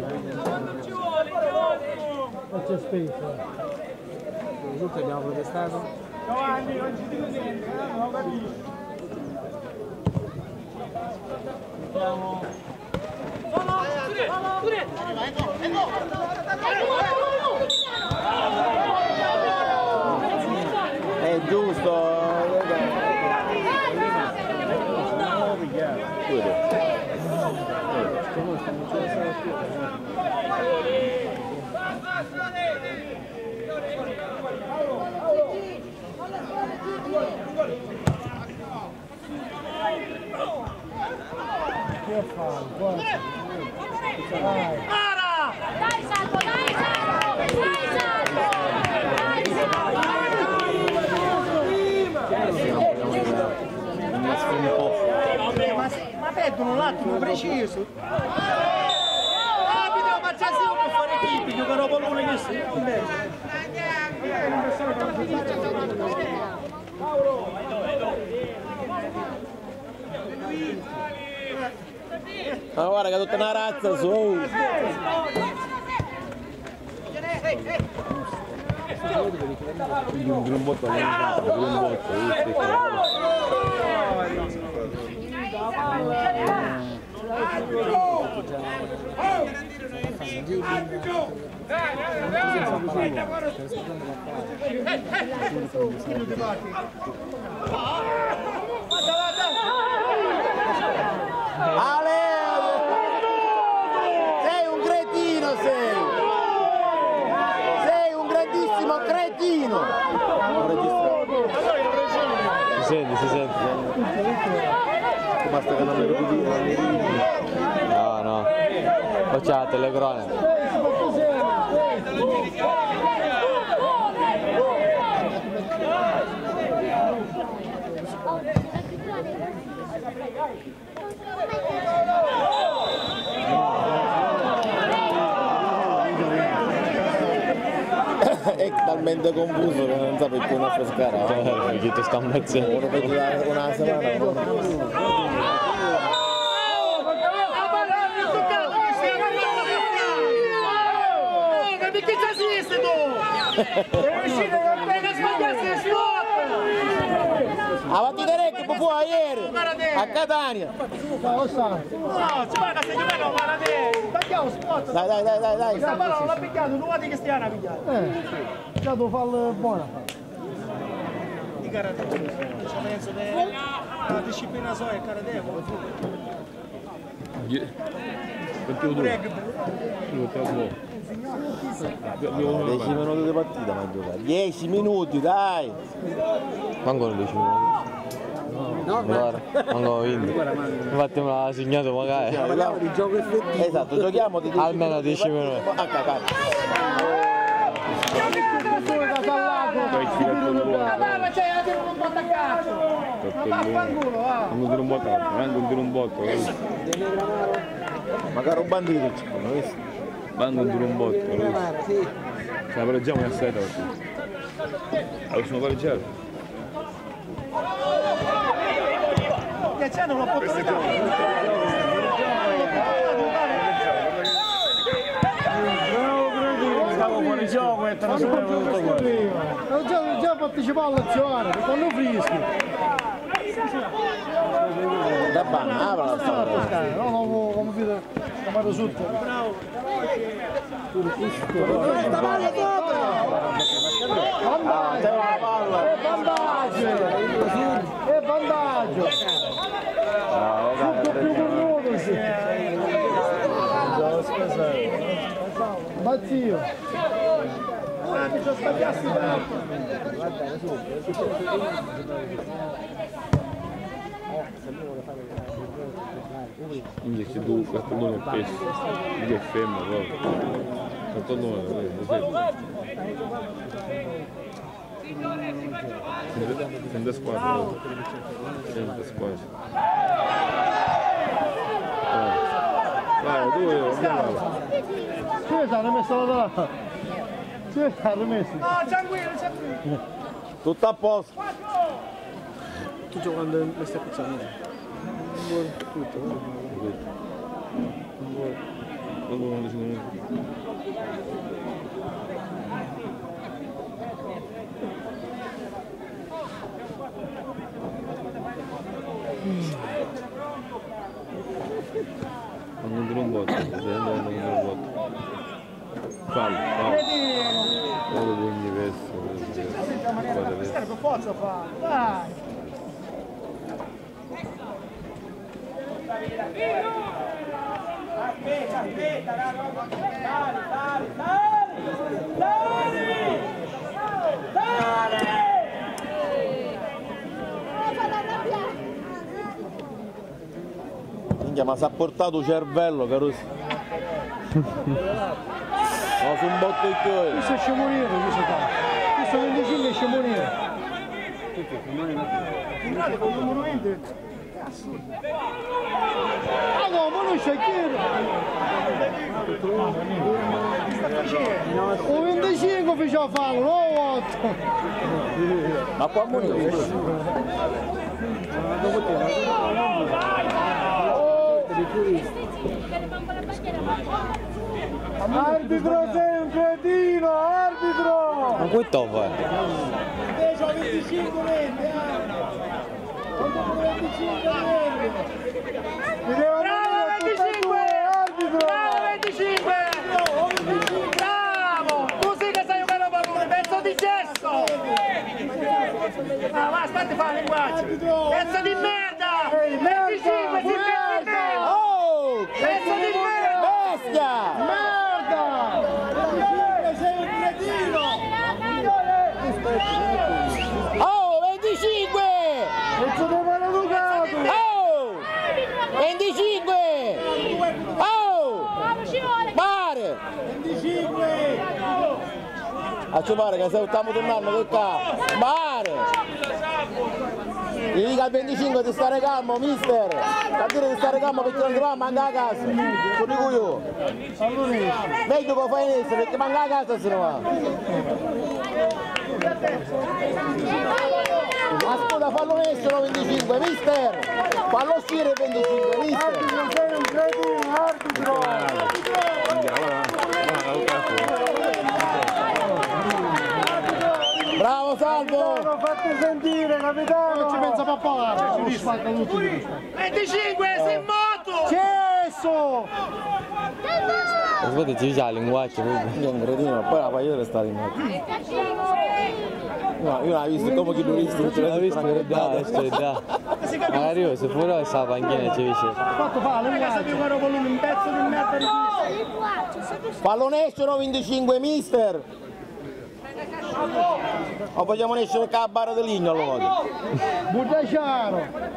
c'è spesa. Tutti abbiamo protestato. Giovanni, non ci dico niente, non lo capisci. È giusto! Che fai? Guarda. Dai Salvo, dai Salvo, dai Salvo, dai Vabbè, ma, ma perdono un attimo preciso! Rapido, ma già si può fare equipe, giocano con uno che si invece! Ma guarda che è tutta una razza su! un botto, un botto, Ale! Sei un cretino, sei! Sei un grandissimo cretino! si sente, si sente. Basta che non mi ricordi. No, no. Faccia la telecronaca. È talmente confuso che non sa perché non affrescare. Perché ti sta ammazzando. Uno per una settimana. Perché ci assiste tu? Devi uscire da bene e sbagliarsi il slot! A partita rec fu ieri a Catania. No, si paga se giocano male te! Tagliamo spot! Dai, dai, dai, dai, dai. La palla non l'ha picchiato, non guardi che stiano a picchiare! Eh, già devo farlo buona. Di karate, ci penso che la disciplina sua è karate, come fu. Perché lo dieci minuti di partita ma giocare. dieci minuti, dai! Mancano dieci minuti. No, guarda, mancano venti. Infatti me l'ha segnato magari. Parliamo di gioco effettivo. Esatto, giochiamo di Almeno dieci minuti. Ah, cacà. Ma c'è la tiro un po' attaccato! Ma vaffanculo, va! Non dire un botto, non dire un botto. Magari un bandito, non visto? Vanno dire un botto. Sì. Ce la pareggiamo in assetta oggi. La possiamo pareggiare? Ghiacciano non può Stavo fuori gioco e te lo sono venuto qua. Ho già, già partecipato all'azione, quando frischi. Da banana, apra la storia. No, no, come vedo, chiamato sotto. Questa palla sopra! Vantaggio! E vantaggio! E vantaggio! Tutto più cornuto, sì! Bazzio! Ah, mi sono sbagliati tanto! Invece tu questo nome è pesce, che è femmina proprio. Questo nome è sente squadra. Sente squadra. Vai, due, andiamo. Scusa, hanno messo la là. Sì, ha rimesso. No, tranquillo, tranquillo. Tutto a posto. Tu giocando in questa pizzata. Non vuoi tutto. Non vuoi. Non vuoi. Non non vuoto, non vuoto. Fallo, fallo. Quello di ogni verso. Per forza fa. Dai. Aspetta, aspetta, dai, dai, dai, dai. Minchia, ma si è portato il cervello, Caruso. No, su un botto di cuore. Questo è scemonire, questo qua. Questo venticinque è scemonire. Guardate con il numero venti. Ah no, ma non c'è chiedo. O venticinque faceva fallo, no otto. Ma qua morire. Arbitro sei un cretino, arbitro! Ma questo fa? Invece ho venticinque venti, eh! venticinque venti! Bravo venticinque! Arbitro! Bravo venticinque! Bravo! Tu sì che sai giocare a pallone, pezzo di gesso! Ah, ma aspetta fa il linguaggio! Pezzo di merda! venticinque si merda! Oh! Pezzo di merda! Bestia! Merda! Sei un cretino! Oh, venticinque! Pezzo di maleducato! Oh! venticinque! Oh! Pare! venticinque! A ci pare che se stiamo tornando per qua! Pare! Gli dica al venticinque di stare calmo, mister! A dire di stare calmo perché non si va a mancare a casa! Lo dico io! Meglio che fai in esso perché manca a casa se ne va! Ascolta, fallo essere venticinque, mister! Fallo uscire il venticinque, mister! Arbitro, sei un cretino, arbitro! Bravo, Salvo! Capitano, fatti sentire, capitano! Non ci pensa papà! venticinque, sei in moto! Cesso! Aspetta, ci dice la linguaccia. Io un cretino, poi la paglietta restare in moto. No, io non l'ho visto come chi turisti, non ce l'ho visto. Dai, dai, dai. Magari io se fuori questa panchina ci dice. Fatto fare, non sa più fare con un pezzo di merda di Fallo nessuno venticinque, mister! O vogliamo nessuno che a barra di ligno allora? Buttaciano!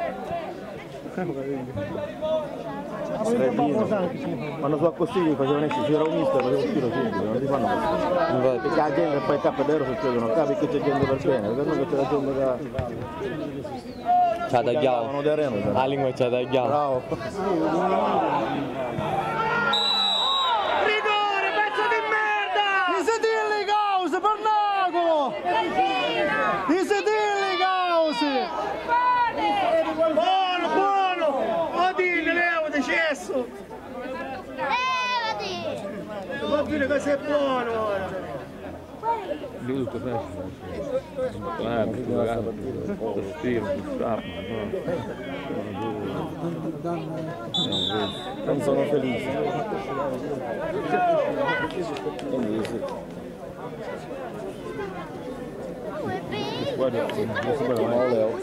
Quando sono così facevano esce, c'era un mister, facevo un tiro subito, non si fanno così. Perché la gente poi tappa davvero succedono, capi che c'è gente per bene, per noi che c'è la gente che... Ci ha tagliato. La lingua ci ha tagliato. Bravo. Rigore, pezzo di merda! I sedili cause, pernacolo! I sedili cause! Buono, buono! Oddio, levo di cesso! Va bene che sei buono ora! Lì tutto facile. Ah, questo ragazzo, questo stile, questo strappo, Non sono felice. Quindi sì. guarda, questo qua non è Leo.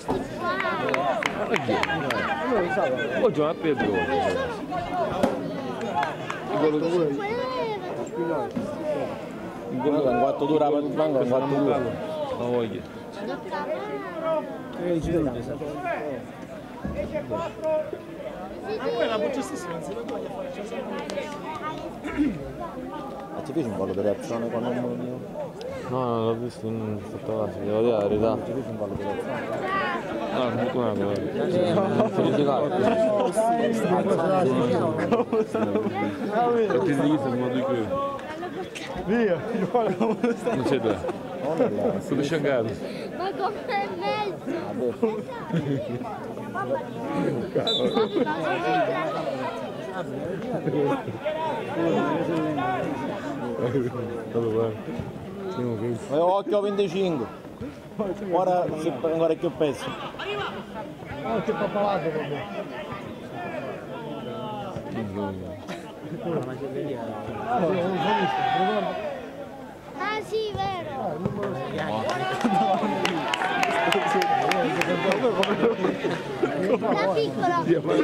Oggi non ha Pedro. Quello due. Quello che quattro dura per manco ha fatto due. Non voglio. Ma quella bucciostissima non si la toglie a fare Ma ti piace un po' di reazione quando non lo dico? No, non l'ho visto in sotto caso, devo dire la verità. Ti piace un po' di reazione? No, non è una cosa. Felice Carpi. Perché si dice in modo di quello. Via, non c'è da. Sono sciangato. Ma come mezzo? Occhio venticinque. Ora si ancora più peso. Oh, che papalato proprio. Ah sì, vero. La piccola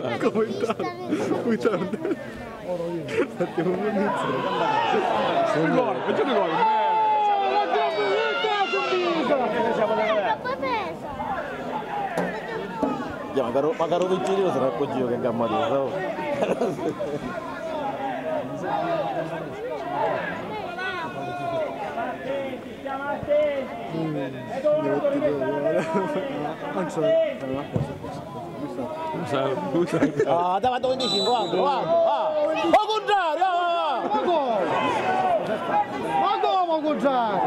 magari magari vicino sarà così che gamma di ah, davanti a venticinque, guarda, guarda, ah, al contrario, ah, Ma come? Ma come al contrario?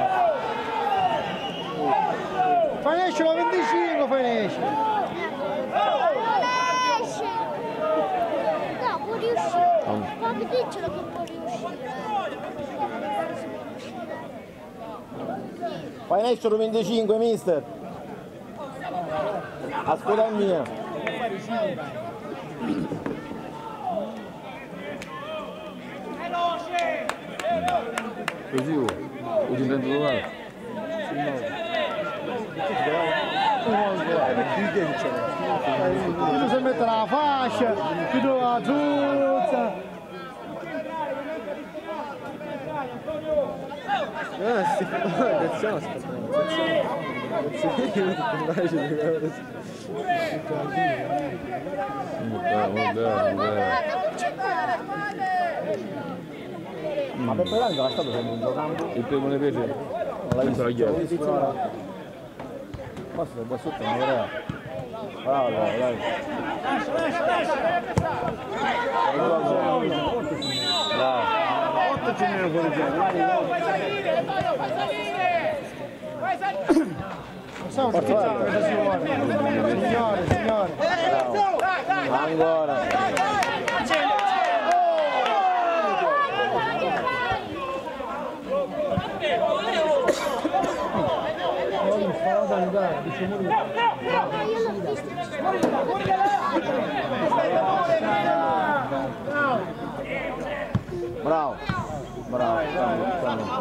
Fai esce la venticinque, fai esce. non esce. No, può riuscire. Fammi dircelo che può riuscire. fai nessuno venticinque, mister. Ascolta mia. Così, oh, ho intento domani. Tu si mette la fascia, tu do la zuzza. Ah, sì, attenzione, Ma per poi l'anno è stato sempre un giocando. Il primo ne piace? Non l'hai visto la chiave. Ma se da sotto non era. Bravo, dai, dai. Bravo. Otto ce n'è fuori Siamo scherzando cosa si vuole. Signore, signore. Ancora. Bravo, bravo, bravo.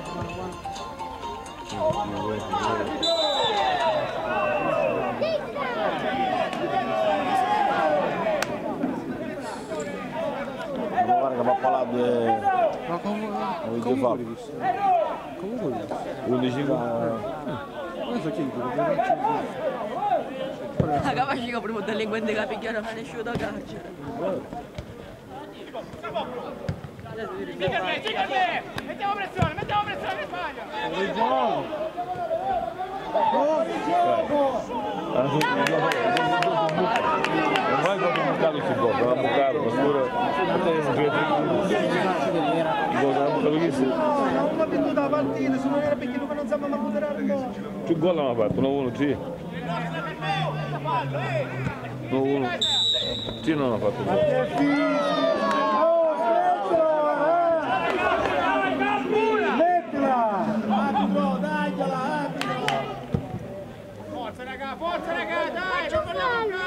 Guarda che papà due. Ma come Come l'hai visto? Comunque l'hai visto? undici Non so chi dico, La capace che prima delinquente che picchiano non è uscito da carcere. Mettiamo pressione, mettiamo pressione in Spagna! Ormai quando un bucato si gioca, un bucato, ma solo il gol era bucato chi si... Non ho vinto la partita, se non era perché non sappiamo mai moderare il gol. Più gol hanno fatto, uno uno, sì. uno uno. Sì, non hanno fatto gol. Forza raga, forza raga, dai, non parliamo un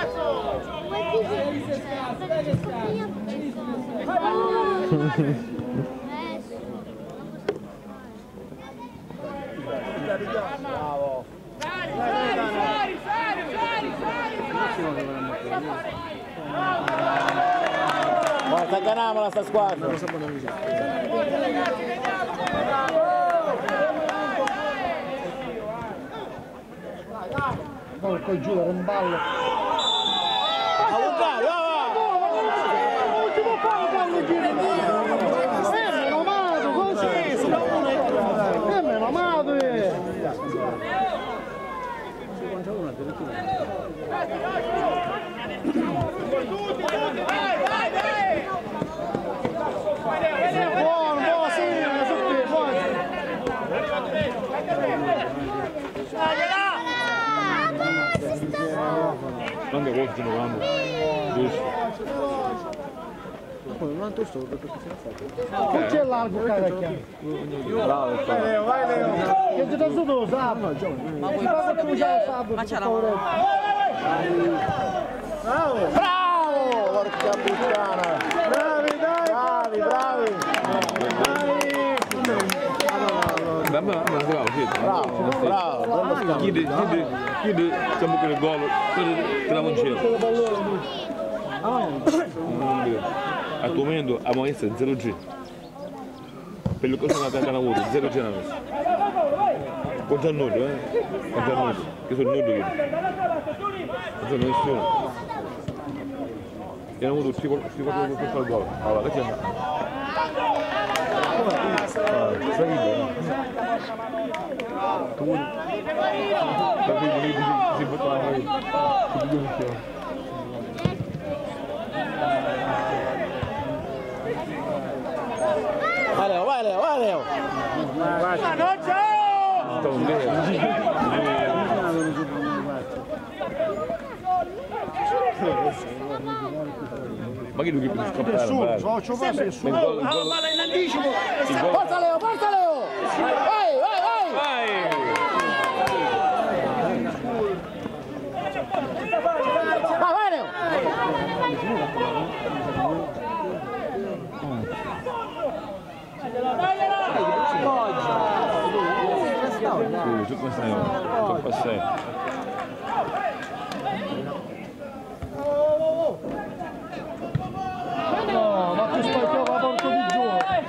Bravo. Sali, sali, sali, sali, sali, Ma sta ganando sta squadra. Porco giù, era un ballo. Ultimo palo, è meno male, così. È meno male. Buono, buono, sì, Anche questo ce ne vanno. Giusto. Non tu sto perché si è fatto. Non c'è largo cacchia. Bravo, Vai Leo, vai Leo. Che ti dà sotto sabato? Ma vuoi fare sabato? Faccia la mano. Bravo. Bravo! Porca puttana! Bravi, dai. Bravi, bravi! Dammi una bravo, Pietro. Bravo, bravo! Bello scambio. Chiedi, chiedi, chiedi, siamo con il gol, te la conceda. A tuo momento a Moessa zero G. Per le cose che hanno avuto, zero G hanno messo. Con già nudo, eh? Con già nudo. Che sono nudo io. Non sono nessuno. E hanno avuto quattro per fare il gol. Allora, che c'è? Sai che tu si buttava mai. Vai Leo, vai Leo, vai Leo! Ma che lui che può scappare? Nessuno, so, ci passa nessuno. Ah, ma in anticipo! Forza Leo, forza Leo! Vai, vai, vai! Vai, vai Leo! Sì, tu passai, tu passai. No, ma tu stai qua, ma porto di giù.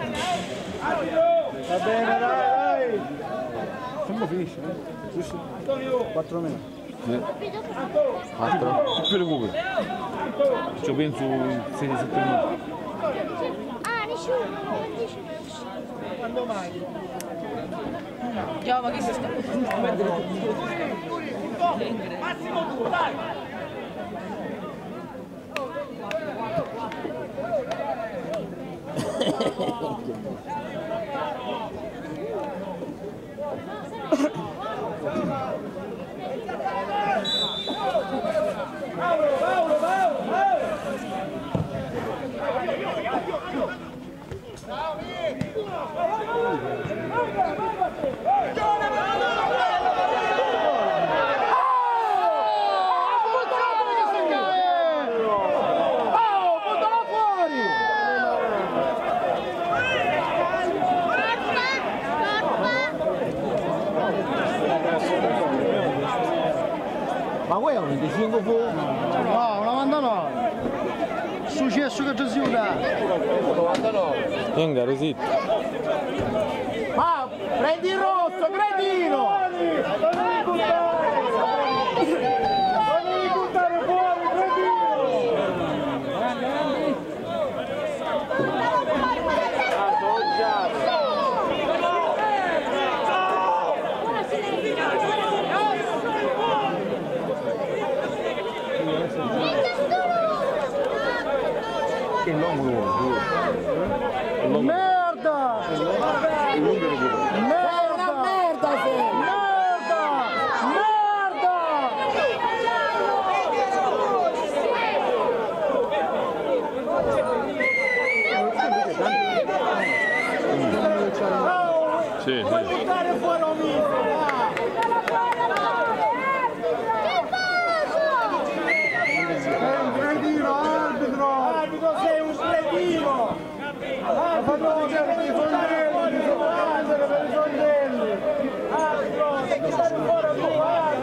Va bene, dai, dai. Come finisce? Giusto? quattro meno. Quattro? Più recupero. Ci penso sei sette minuti. Ah, nessuno, Quando mai? Io, ma che si sta? Massimo due, dai! Paolo, Paolo, Paolo, Ma vuoi un venticinque fu? No, novantanove. Successo che ci si usa. Venga, resitto. Ma prendi il rosso, cretino! Devi buttare fuori, cretino! Che l'uomo lo Merda! Sei una merda sei! Merda! Sì, sì. Buttare fuori un mito! Cretino, arbitro! Arbitro, sei un cretino! Arbitro, sei per i fondelli! Arbitro, per i fondelli! Arbitro, sei buttare fuori tu!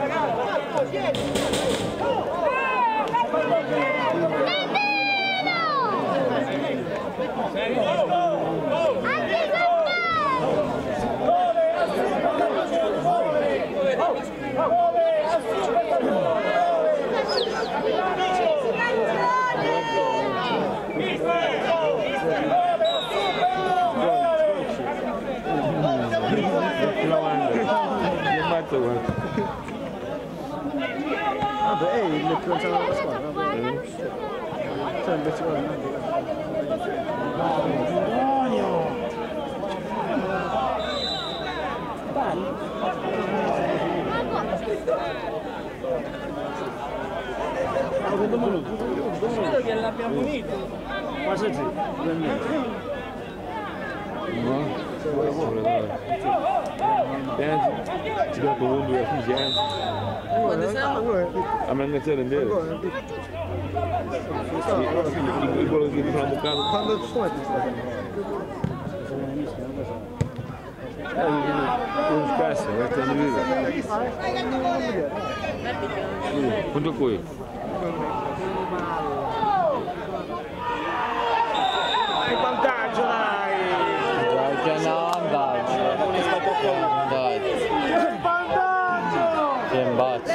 Vabbè, ehi, il più anziano della squadra, vabbè. Cioè, invece guarda. Ma secondo minuto. Credo che l'abbiamo unito. Quasi sì. No? Pensi, ci dà con un due efficienza. A me ne c'era in vero. Quello che ti fa un boccato. Quando ci sto metti Eh, non scarso, resta di vita. Quanto qui? Dai, vantaggio, dai! Dai, che no, vantaggio. Dai. Che imbazzo.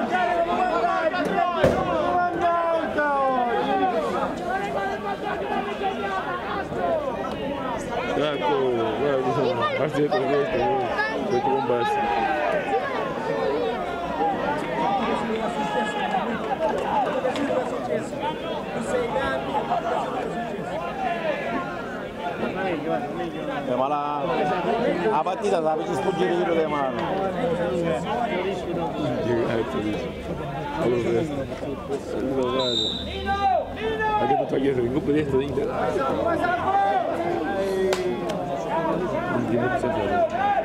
Ecco, guarda, insomma, parte per questo, questo non basta. Eh, ma la, la partita la vedi sfuggire quello delle mani. Allora questo. Allora guarda. Ha detto togliere il gruppo dentro di Inter. Di emozione.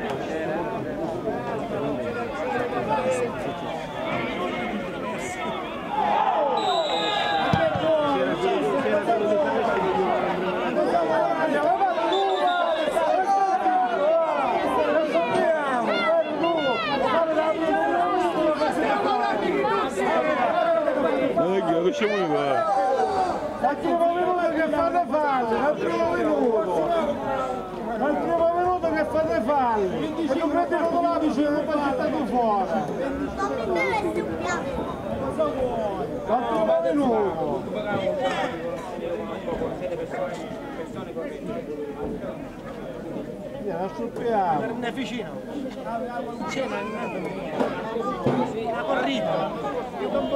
Lasciamo qua. Al primo minuto che fate falle, al primo minuto. Al primo minuto che fate falle. E tu prendi il là vicino, non fai stato fuori. Al primo minuto. La stuppiamo. Non è vicino. C'è una corrita. Io non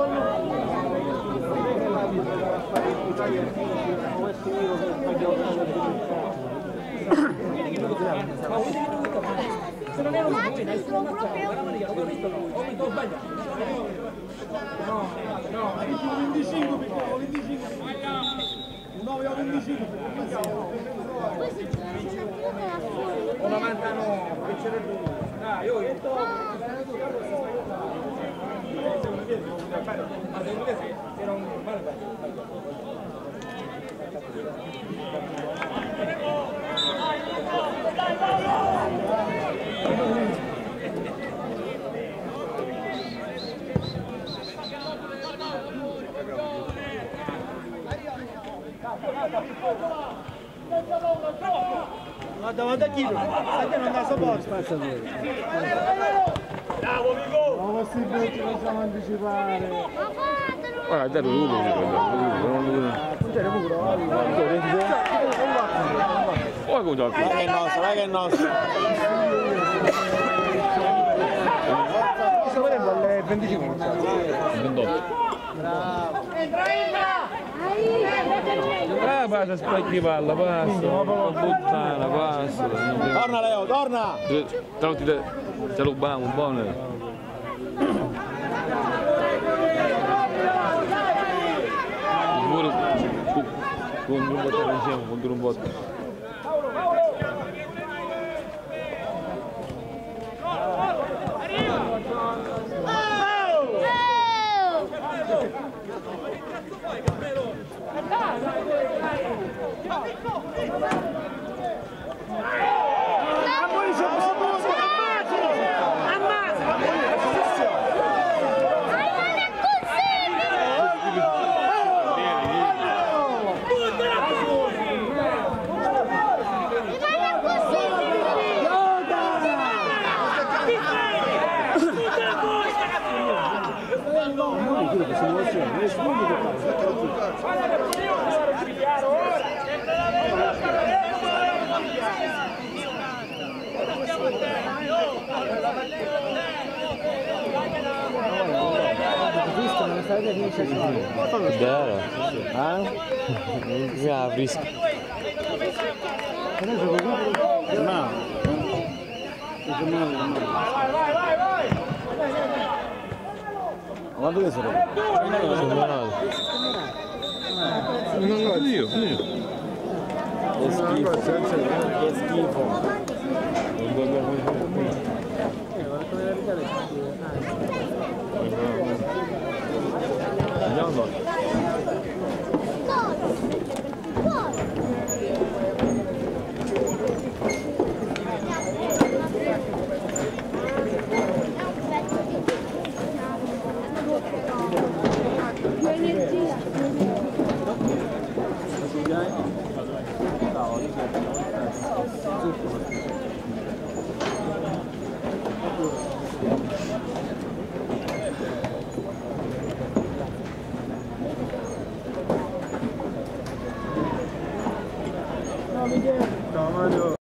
Se non è uno che no, no, venticinque piccolo, venticinque. Un nove o venticinque. O novantanove, che c'era due. Ah, io era un ma davanti a chi? Sai che non dà sopporto. Bravo Vigo! Ma questi punti possiamo anticipare. Guarda, dai, lui non lo Non c'era pure, Poi con giochi. Vai che è nostro, vai che è nostro. Questo volendo alle venticinque. ventotto. Bravo. Ah, basta, specchi palla, basta. Puttana, basta. Torna Leo, torna! Ciao, ti te rubiamo un buono. Pure con un botto insieme, con un botto. Vero? Eh? Mi aprisco. No. Quanto che sono? Sembrano. Non lo io, io. Che schifo. Che schifo. Andiamo. Ciao Mario.